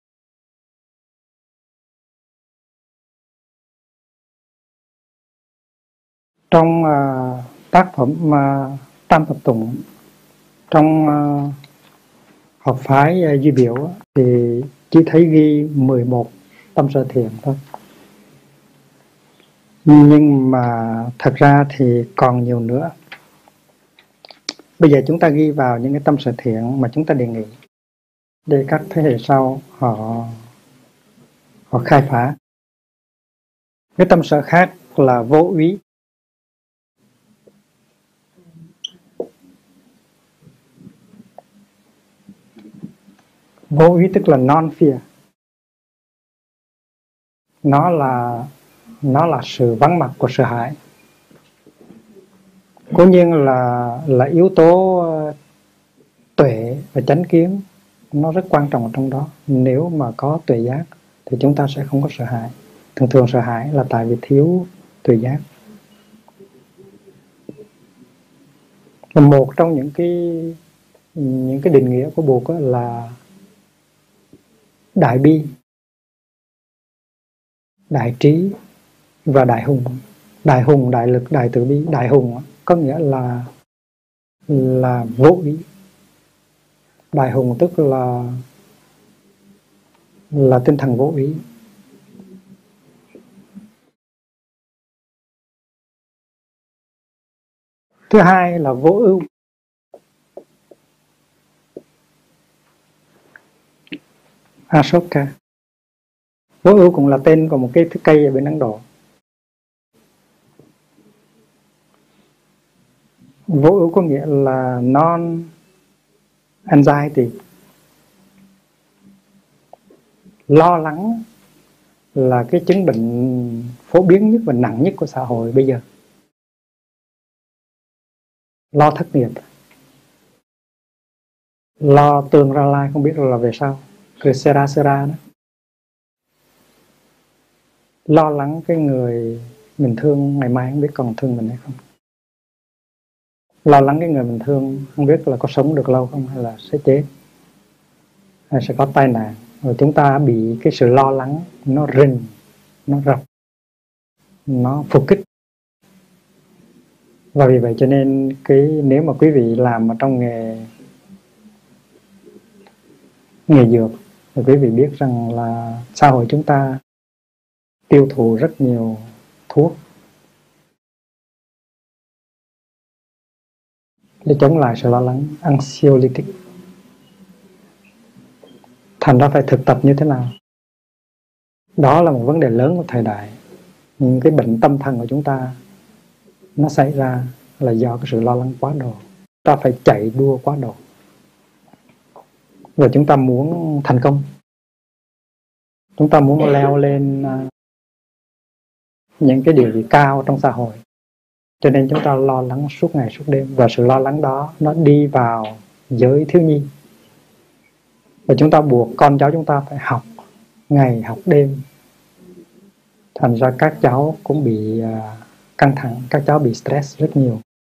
Trong uh, tác phẩm uh, Tam Thập Tụng, trong uh, học phái uh, Duy Biểu thì chỉ thấy ghi mười một tâm sở thiện thôi. Nhưng mà thật ra thì còn nhiều nữa. Bây giờ chúng ta ghi vào những cái tâm sở thiện mà chúng ta đề nghị để các thế hệ sau họ họ khai phá. Cái tâm sở khác là vô úy. Vô úy tức là non fear. Nó là nó là sự vắng mặt của sợ hãi. Cố nhiên là là yếu tố tuệ và chánh kiến nó rất quan trọng ở trong đó. Nếu mà có tuệ giác thì chúng ta sẽ không có sợ hãi. Thường thường sợ hãi là tại vì thiếu tuệ giác. Một trong những cái những cái định nghĩa của Bụt là đại bi, đại trí và đại hùng. Đại hùng, đại lực, đại từ bi. Đại hùng có nghĩa là là vô ý. Đại hùng tức là là tinh thần vô ý. Thứ hai là vô ưu. Asoka. Vô ưu cũng là tên của một cái cây ở bên Ấn Độ. Vô ưu có nghĩa là non anxiety. Lo lắng là cái chứng bệnh phổ biến nhất và nặng nhất của xã hội bây giờ. Lo thất nghiệp, lo tương ra lai không biết là về sau, cái sera sera đó. Lo lắng cái người mình thương ngày mai không biết còn thương mình hay không. Lo lắng cái người mình thương không biết là có sống được lâu không, hay là sẽ chết, hay sẽ có tai nạn. Rồi chúng ta bị cái sự lo lắng nó rình, nó rập, nó phục kích. Và vì vậy cho nên cái nếu mà quý vị làm ở trong nghề nghề dược thì quý vị biết rằng là xã hội chúng ta tiêu thụ rất nhiều thuốc để chống lại sự lo lắng, anxiolytic. Thành ra phải thực tập như thế nào? Đó là một vấn đề lớn của thời đại. Những cái bệnh tâm thần của chúng ta nó xảy ra là do cái sự lo lắng quá độ. Ta phải chạy đua quá độ. Và chúng ta muốn thành công, chúng ta muốn leo lên những cái địa vị cao trong xã hội, cho nên chúng ta lo lắng suốt ngày suốt đêm. Và sự lo lắng đó nó đi vào giới thiếu nhi. Và chúng ta buộc con cháu chúng ta phải học ngày học đêm. Thành ra các cháu cũng bị uh, căng thẳng, các cháu bị stress rất nhiều.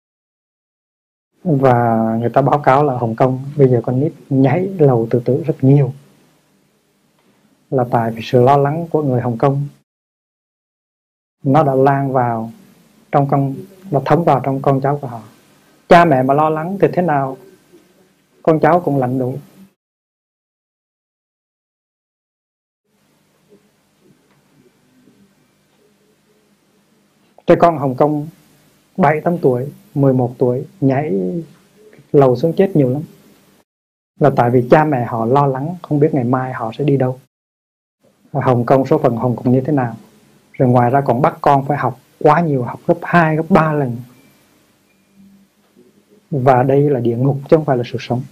Và người ta báo cáo là Hồng Kông bây giờ con nít nhảy lầu tự tử rất nhiều, là tại vì sự lo lắng của người Hồng Kông nó đã lan vào trong con, nó thấm vào trong con cháu của họ. Cha mẹ mà lo lắng thì thế nào con cháu cũng lạnh đủ. Cái con Hồng Kông bảy tám tuổi, mười một tuổi nhảy lầu xuống chết nhiều lắm. là tại vì cha mẹ họ lo lắng không biết ngày mai họ sẽ đi đâu, Hồng Kông số phận Hồng Kông như thế nào, rồi ngoài ra còn bắt con phải học quá nhiều, học gấp hai, gấp ba lần. Và đây là địa ngục chứ không phải là sự sống.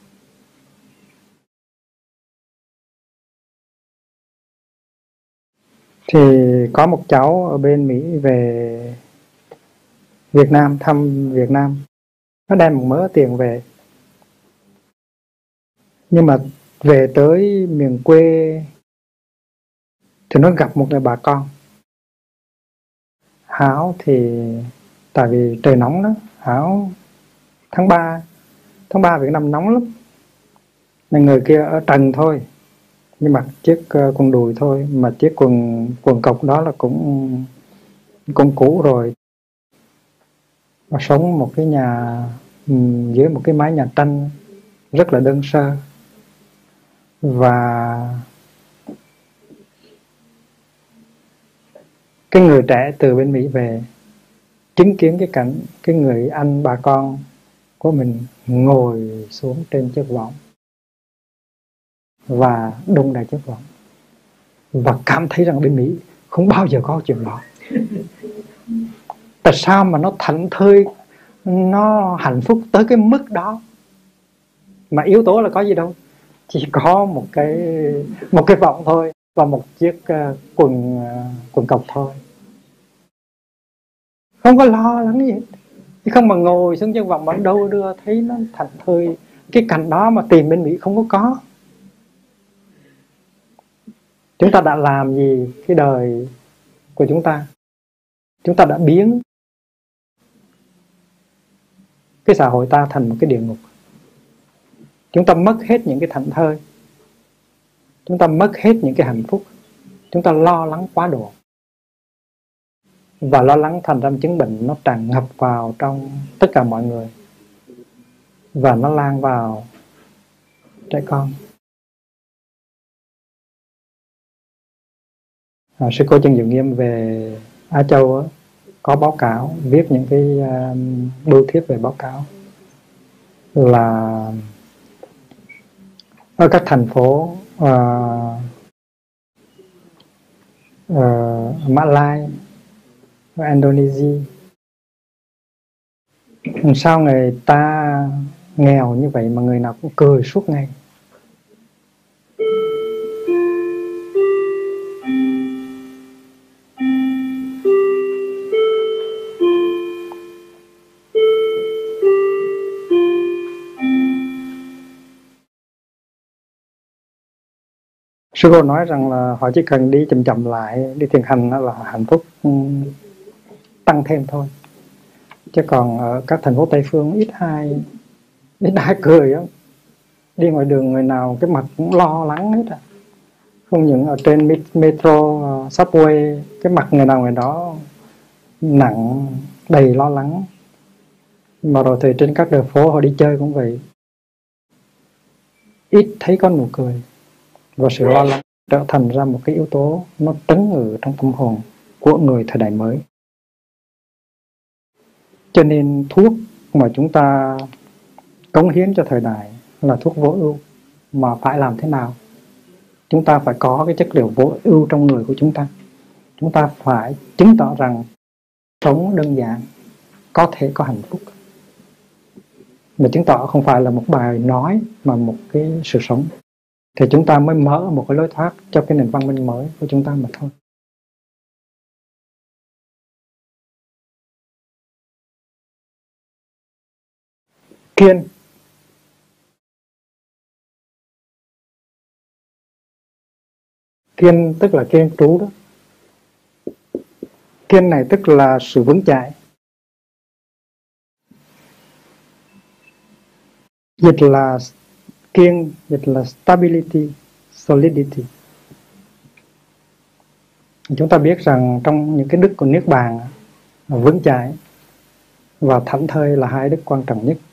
Thì có một cháu ở bên Mỹ về Việt Nam, thăm Việt Nam, nó đem một mớ tiền về. Nhưng mà về tới miền quê thì nó gặp một người bà con. Hảo thì tại vì trời nóng đó, Hảo tháng ba, tháng ba Việt Nam nóng lắm, nên người kia ở trần thôi, nhưng mặc chiếc uh, quần đùi thôi, mà chiếc quần quần cộc đó là cũng cũng cũ rồi. Nó sống một cái nhà um, dưới một cái mái nhà tranh rất là đơn sơ. Và cái người trẻ từ bên Mỹ về chứng kiến cái cảnh cái người anh bà con của mình ngồi xuống trên chiếc võng và đung đầy chiếc võng, và cảm thấy rằng bên Mỹ không bao giờ có chuyện đó. Tại sao mà nó thảnh thơi, nó hạnh phúc tới cái mức đó? Mà yếu tố là có gì đâu, chỉ có một cái một cái vọng thôi và một chiếc uh, quần uh, quần cộc thôi, không có lo lắng gì hết. Chứ không mà ngồi xuống chiếc vọng mà đâu đưa thấy nó thảnh thơi. Cái cảnh đó mà tìm bên Mỹ không có có. Chúng ta đã làm gì cái đời của chúng ta? Chúng ta đã biến cái xã hội ta thành một cái địa ngục. Chúng ta mất hết những cái thảnh thơi, chúng ta mất hết những cái hạnh phúc, chúng ta lo lắng quá độ. Và lo lắng thành ra chứng bệnh nó tràn ngập vào trong tất cả mọi người, và nó lan vào trẻ con. À, sư cô Trần Diệu Nghiêm về Á Châu á, có báo cáo, viết những cái uh, bưu thiếp về báo cáo là ở các thành phố uh, uh, Mã Lai, Indonesia, sao người ta nghèo như vậy mà người nào cũng cười suốt ngày. Sư cô nói rằng là họ chỉ cần đi chậm chậm lại, đi thiền hành là hạnh phúc tăng thêm thôi. Chứ còn ở các thành phố Tây Phương ít ai ít ai cười á. Đi ngoài đường người nào cái mặt cũng lo lắng hết à. Không những ở trên metro, uh, subway, cái mặt người nào người đó nặng, đầy lo lắng. Mà rồi thì trên các đường phố họ đi chơi cũng vậy, ít thấy có nụ cười. Và sự lo lắng trở thành ra một cái yếu tố nó trấn ngự trong tâm hồn của người thời đại mới. Cho nên thuốc mà chúng ta cống hiến cho thời đại là thuốc vô ưu. Mà phải làm thế nào? Chúng ta phải có cái chất liệu vô ưu trong người của chúng ta. Chúng ta phải chứng tỏ rằng sống đơn giản có thể có hạnh phúc. Mà chứng tỏ không phải là một bài nói mà một cái sự sống. Thì chúng ta mới mở một cái lối thoát cho cái nền văn minh mới của chúng ta mà thôi. Kiên. Kiên tức là kiên trú đó. Kiên này tức là sự vững chãi. Dịch là kiên, dịch là stability, solidity. Chúng ta biết rằng trong những cái đức của Niết Bàn, vững chãi và thảnh thơi là hai đức quan trọng nhất.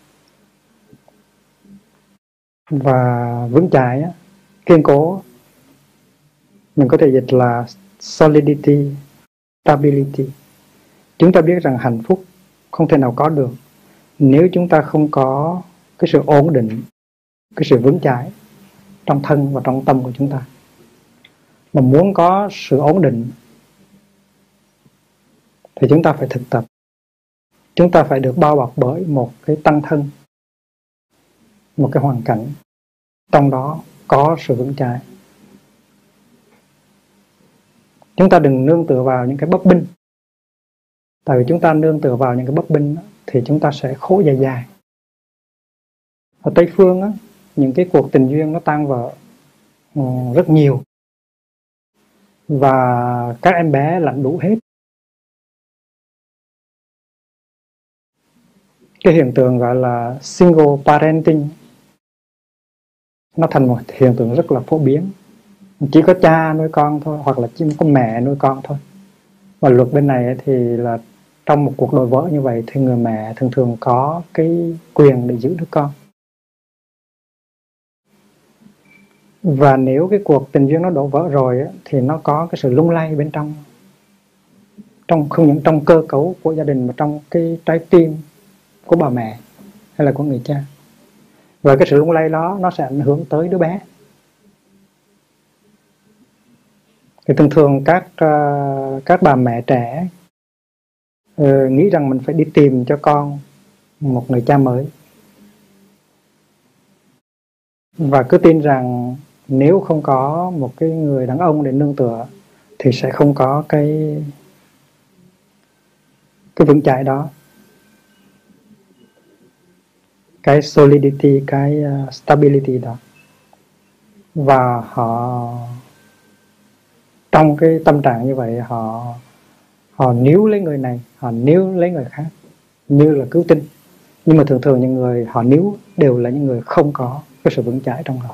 Và vững chãi, kiên cố, mình có thể dịch là solidity, stability. Chúng ta biết rằng hạnh phúc không thể nào có được nếu chúng ta không có cái sự ổn định cái sự vững chãi trong thân và trong tâm của chúng ta. Mà muốn có sự ổn định thì chúng ta phải thực tập. Chúng ta phải được bao bọc bởi một cái tăng thân, một cái hoàn cảnh trong đó có sự vững chãi. Chúng ta đừng nương tựa vào những cái bấp bênh. Tại vì chúng ta nương tựa vào những cái bấp bênh thì chúng ta sẽ khổ dài dài. Ở Tây Phương á, những cái cuộc tình duyên nó tan vỡ uh, rất nhiều. Và các em bé lãnh đủ hết. Cái hiện tượng gọi là single parenting nó thành một hiện tượng rất là phổ biến. Chỉ có cha nuôi con thôi, hoặc là chỉ có mẹ nuôi con thôi. Và luật bên này thì là trong một cuộc đổ vỡ như vậy thì người mẹ thường thường có cái quyền để giữ đứa con. Và nếu cái cuộc tình duyên nó đổ vỡ rồi thì nó có cái sự lung lay bên trong, trong không những trong cơ cấu của gia đình mà trong cái trái tim của bà mẹ hay là của người cha. Và cái sự lung lay đó nó sẽ ảnh hưởng tới đứa bé. Thì thường thường các uh, các bà mẹ trẻ uh, nghĩ rằng mình phải đi tìm cho con một người cha mới, và cứ tin rằng nếu không có một cái người đàn ông để nương tựa thì sẽ không có cái cái vững chãi đó, cái solidity, cái uh, stability đó. Và họ trong cái tâm trạng như vậy, họ họ níu lấy người này, họ níu lấy người khác như là cứu tinh. Nhưng mà thường thường những người họ níu đều là những người không có cái sự vững chãi trong họ.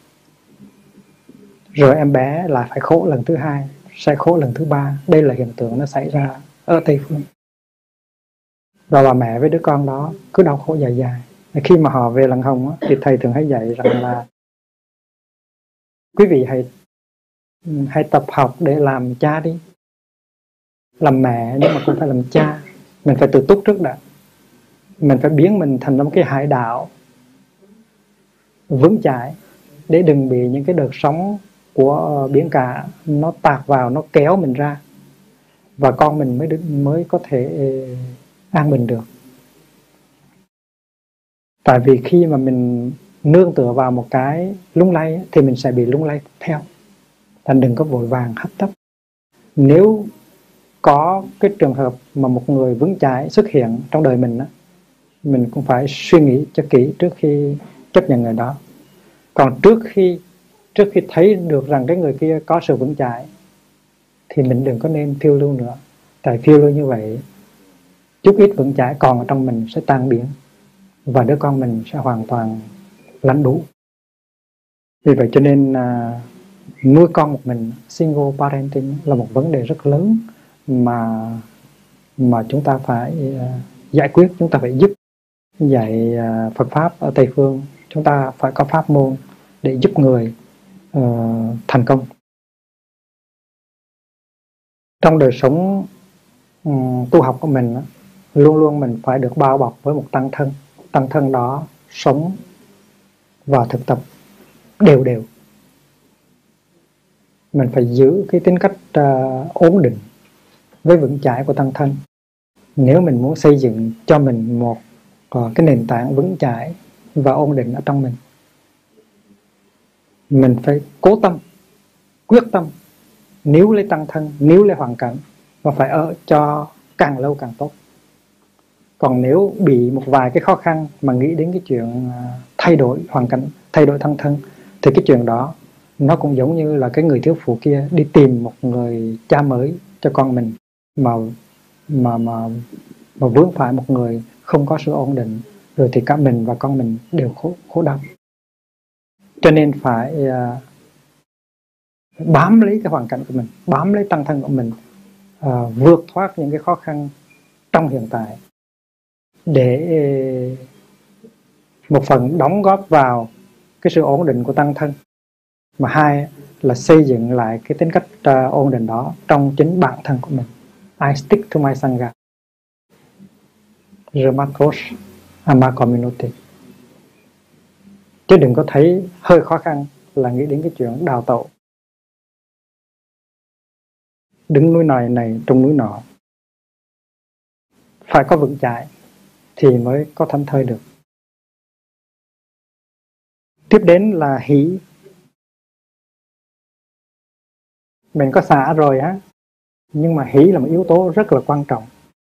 Rồi em bé lại phải khổ lần thứ hai, sẽ khổ lần thứ ba. Đây là hiện tượng nó xảy ra ở Tây Phương. Và bà mẹ với đứa con đó cứ đau khổ dài dài. Khi mà họ về lần hồng á, thì thầy thường hay dạy rằng là quý vị hãy hãy tập học để làm cha đi. Làm mẹ nhưng mà cũng phải làm cha. Mình phải tự túc trước đã. Mình phải biến mình thành một cái hải đảo vững chãi để đừng bị những cái đợt sóng của biển cả nó tạt vào, nó kéo mình ra, và con mình mới mới có thể an bình được. Tại vì khi mà mình nương tựa vào một cái lung lay thì mình sẽ bị lung lay theo. Thành đừng có vội vàng hấp tấp. Nếu có cái trường hợp mà một người vững chãi xuất hiện trong đời mình, mình cũng phải suy nghĩ cho kỹ trước khi chấp nhận người đó. Còn trước khi trước khi thấy được rằng cái người kia có sự vững chãi thì mình đừng có nên phiêu lưu nữa. Tại phiêu lưu như vậy, chút ít vững chãi còn ở trong mình sẽ tan biến, và đứa con mình sẽ hoàn toàn lãnh đủ. Vì vậy cho nên à, nuôi con một mình, single parenting là một vấn đề rất lớn mà mà chúng ta phải uh, giải quyết. Chúng ta phải giúp dạy uh, Phật Pháp ở Tây Phương. Chúng ta phải có pháp môn để giúp người uh, thành công. Trong đời sống um, tu học của mình, luôn luôn mình phải được bao bọc với một tăng thân. Tăng thân đó sống và thực tập đều đều. Mình phải giữ cái tính cách uh, ổn định với vững chãi của tăng thân. Nếu mình muốn xây dựng cho mình một uh, cái nền tảng vững chãi và ổn định ở trong mình, mình phải cố tâm, quyết tâm níu lấy tăng thân, níu lấy hoàn cảnh, và phải ở cho càng lâu càng tốt. Còn nếu bị một vài cái khó khăn mà nghĩ đến cái chuyện uh, thay đổi hoàn cảnh, thay đổi tăng thân, thì cái chuyện đó nó cũng giống như là cái người thiếu phụ kia đi tìm một người cha mới cho con mình, mà mà mà mà vướng phải một người không có sự ổn định, rồi thì cả mình và con mình đều khổ khổ đau. Cho nên phải uh, bám lấy cái hoàn cảnh của mình, bám lấy tăng thân của mình, uh, vượt thoát những cái khó khăn trong hiện tại, để một phần đóng góp vào cái sự ổn định của tăng thân, mà hai là xây dựng lại cái tính cách uh, ổn định đó trong chính bản thân của mình. I stick to my sangha. Je m'accroche à ma communauté. Chứ đừng có thấy hơi khó khăn là nghĩ đến cái chuyện đào tẩu, đứng núi này này trong núi nọ. Phải có vững chãi thì mới có thảnh thơi được. Tiếp đến là hỷ. Mình có xả rồi á, nhưng mà hỷ là một yếu tố rất là quan trọng.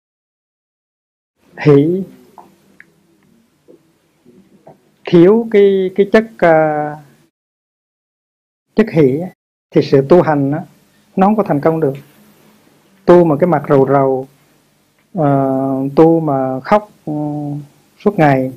Hỷ thiếu cái cái chất uh, chất hỷ thì sự tu hành đó, nó không có thành công được. Tu mà cái mặt rầu rầu, uh, tu mà khóc uh, suốt ngày,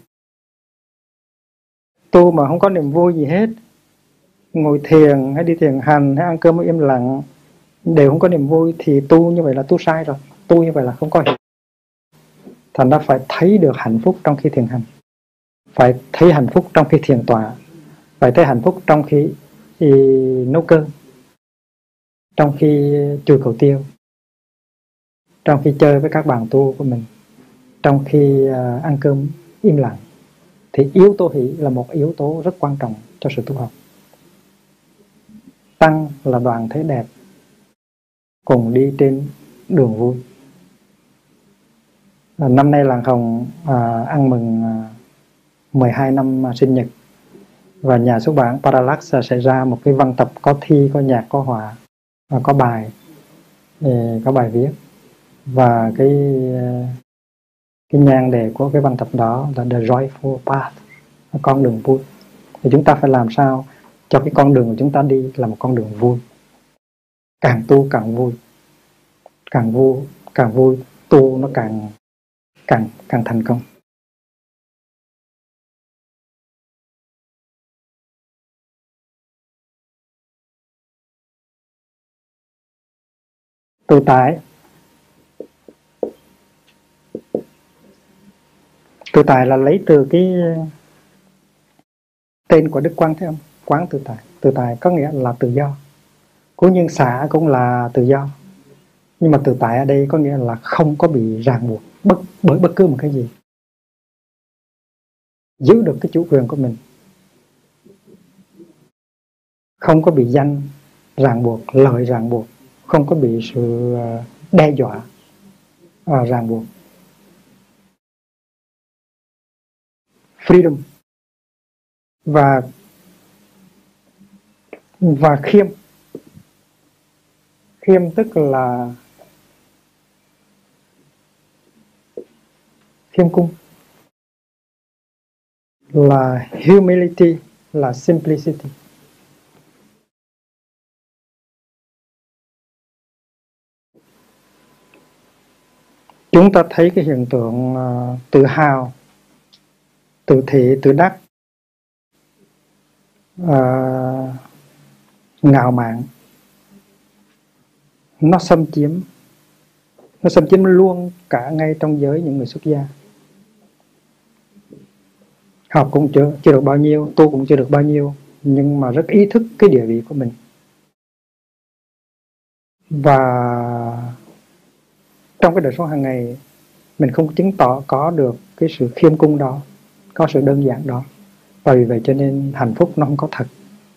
tu mà không có niềm vui gì hết, ngồi thiền hay đi thiền hành hay ăn cơm im lặng đều không có niềm vui, thì tu như vậy là tu sai rồi. Tu như vậy là không có hiểu. Thành ra phải thấy được hạnh phúc trong khi thiền hành, phải thấy hạnh phúc trong khi thiền tọa, phải thấy hạnh phúc trong khi thì nấu cơm, trong khi chùi cầu tiêu, trong khi chơi với các bạn tu của mình, trong khi uh, ăn cơm im lặng. Thì yếu tố hỷ là một yếu tố rất quan trọng cho sự tu học. Tăng là đoàn thể đẹp, cùng đi trên đường vui. À, năm nay làng Hồng à, ăn mừng à, mười hai năm à, sinh nhật, và nhà xuất bản Parallax à, sẽ ra một cái văn tập có thi, có nhạc, có họa và có bài, eh, có bài viết, và cái cái nhan đề của cái văn tập đó là The Joyful Path, con đường vui. Thì chúng ta phải làm sao cho cái con đường của chúng ta đi là một con đường vui. Càng tu càng vui, càng vui càng vui, tu nó càng càng càng thành công. Tự tại. Tự tại là lấy từ cái tên của Đức Quán Thế Âm, quán tự tại. Tự tại có nghĩa là tự do. Cố nhiên xả cũng là tự do, nhưng mà tự tại ở đây có nghĩa là không có bị ràng buộc bất, bởi bất cứ một cái gì. Giữ được cái chủ quyền của mình, không có bị danh ràng buộc, lợi ràng buộc, không có bị sự đe dọa à, ràng buộc. Freedom. Và và khiêm. Khiêm tức là khiêm cung, là humility, là simplicity. Chúng ta thấy cái hiện tượng uh, tự hào, tự thị, tự đắc, uh, ngạo mạn, nó xâm chiếm, nó xâm chiếm luôn cả ngay trong giới những người xuất gia. Học cũng chưa, chưa được bao nhiêu, tu cũng chưa được bao nhiêu, nhưng mà rất ý thức cái địa vị của mình. Và trong cái đời sống hàng ngày mình không chứng tỏ có được cái sự khiêm cung đó, có sự đơn giản đó. Và vì vậy cho nên hạnh phúc nó không có thật.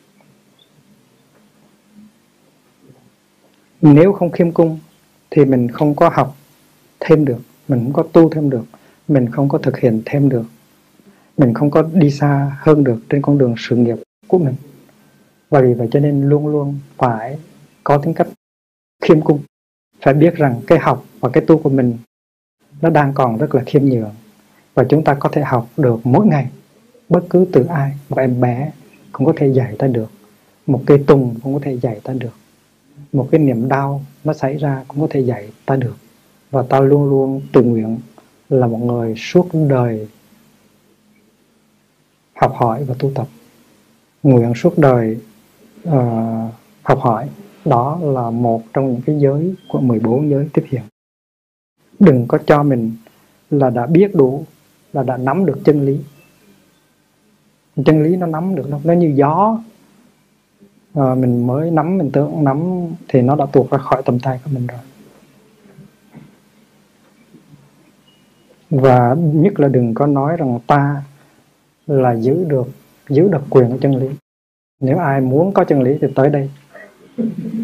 Nếu không khiêm cung thì mình không có học thêm được, mình không có tu thêm được, mình không có thực hiện thêm được, mình không có đi xa hơn được trên con đường sự nghiệp của mình. Và vì vậy cho nên luôn luôn phải có tính cách khiêm cung. Phải biết rằng cái học và cái tu của mình nó đang còn rất là khiêm nhường, và chúng ta có thể học được mỗi ngày, bất cứ từ ai. Một em bé cũng có thể dạy ta được, một cây tùng cũng có thể dạy ta được, một cái niềm đau nó xảy ra cũng có thể dạy ta được. Và ta luôn luôn tự nguyện là một người suốt đời học hỏi và tu tập, nguyện suốt đời uh, học hỏi. Đó là một trong những cái giới của mười bốn giới tiếp hiện. Đừng có cho mình là đã biết đủ, là đã nắm được chân lý. Chân lý nó nắm được đâu, nó như gió. À, mình mới nắm, mình tưởng nắm thì nó đã tuột ra khỏi tầm tay của mình rồi. Và nhất là đừng có nói rằng ta là giữ được giữ độc quyền của chân lý. Nếu ai muốn có chân lý thì tới đây.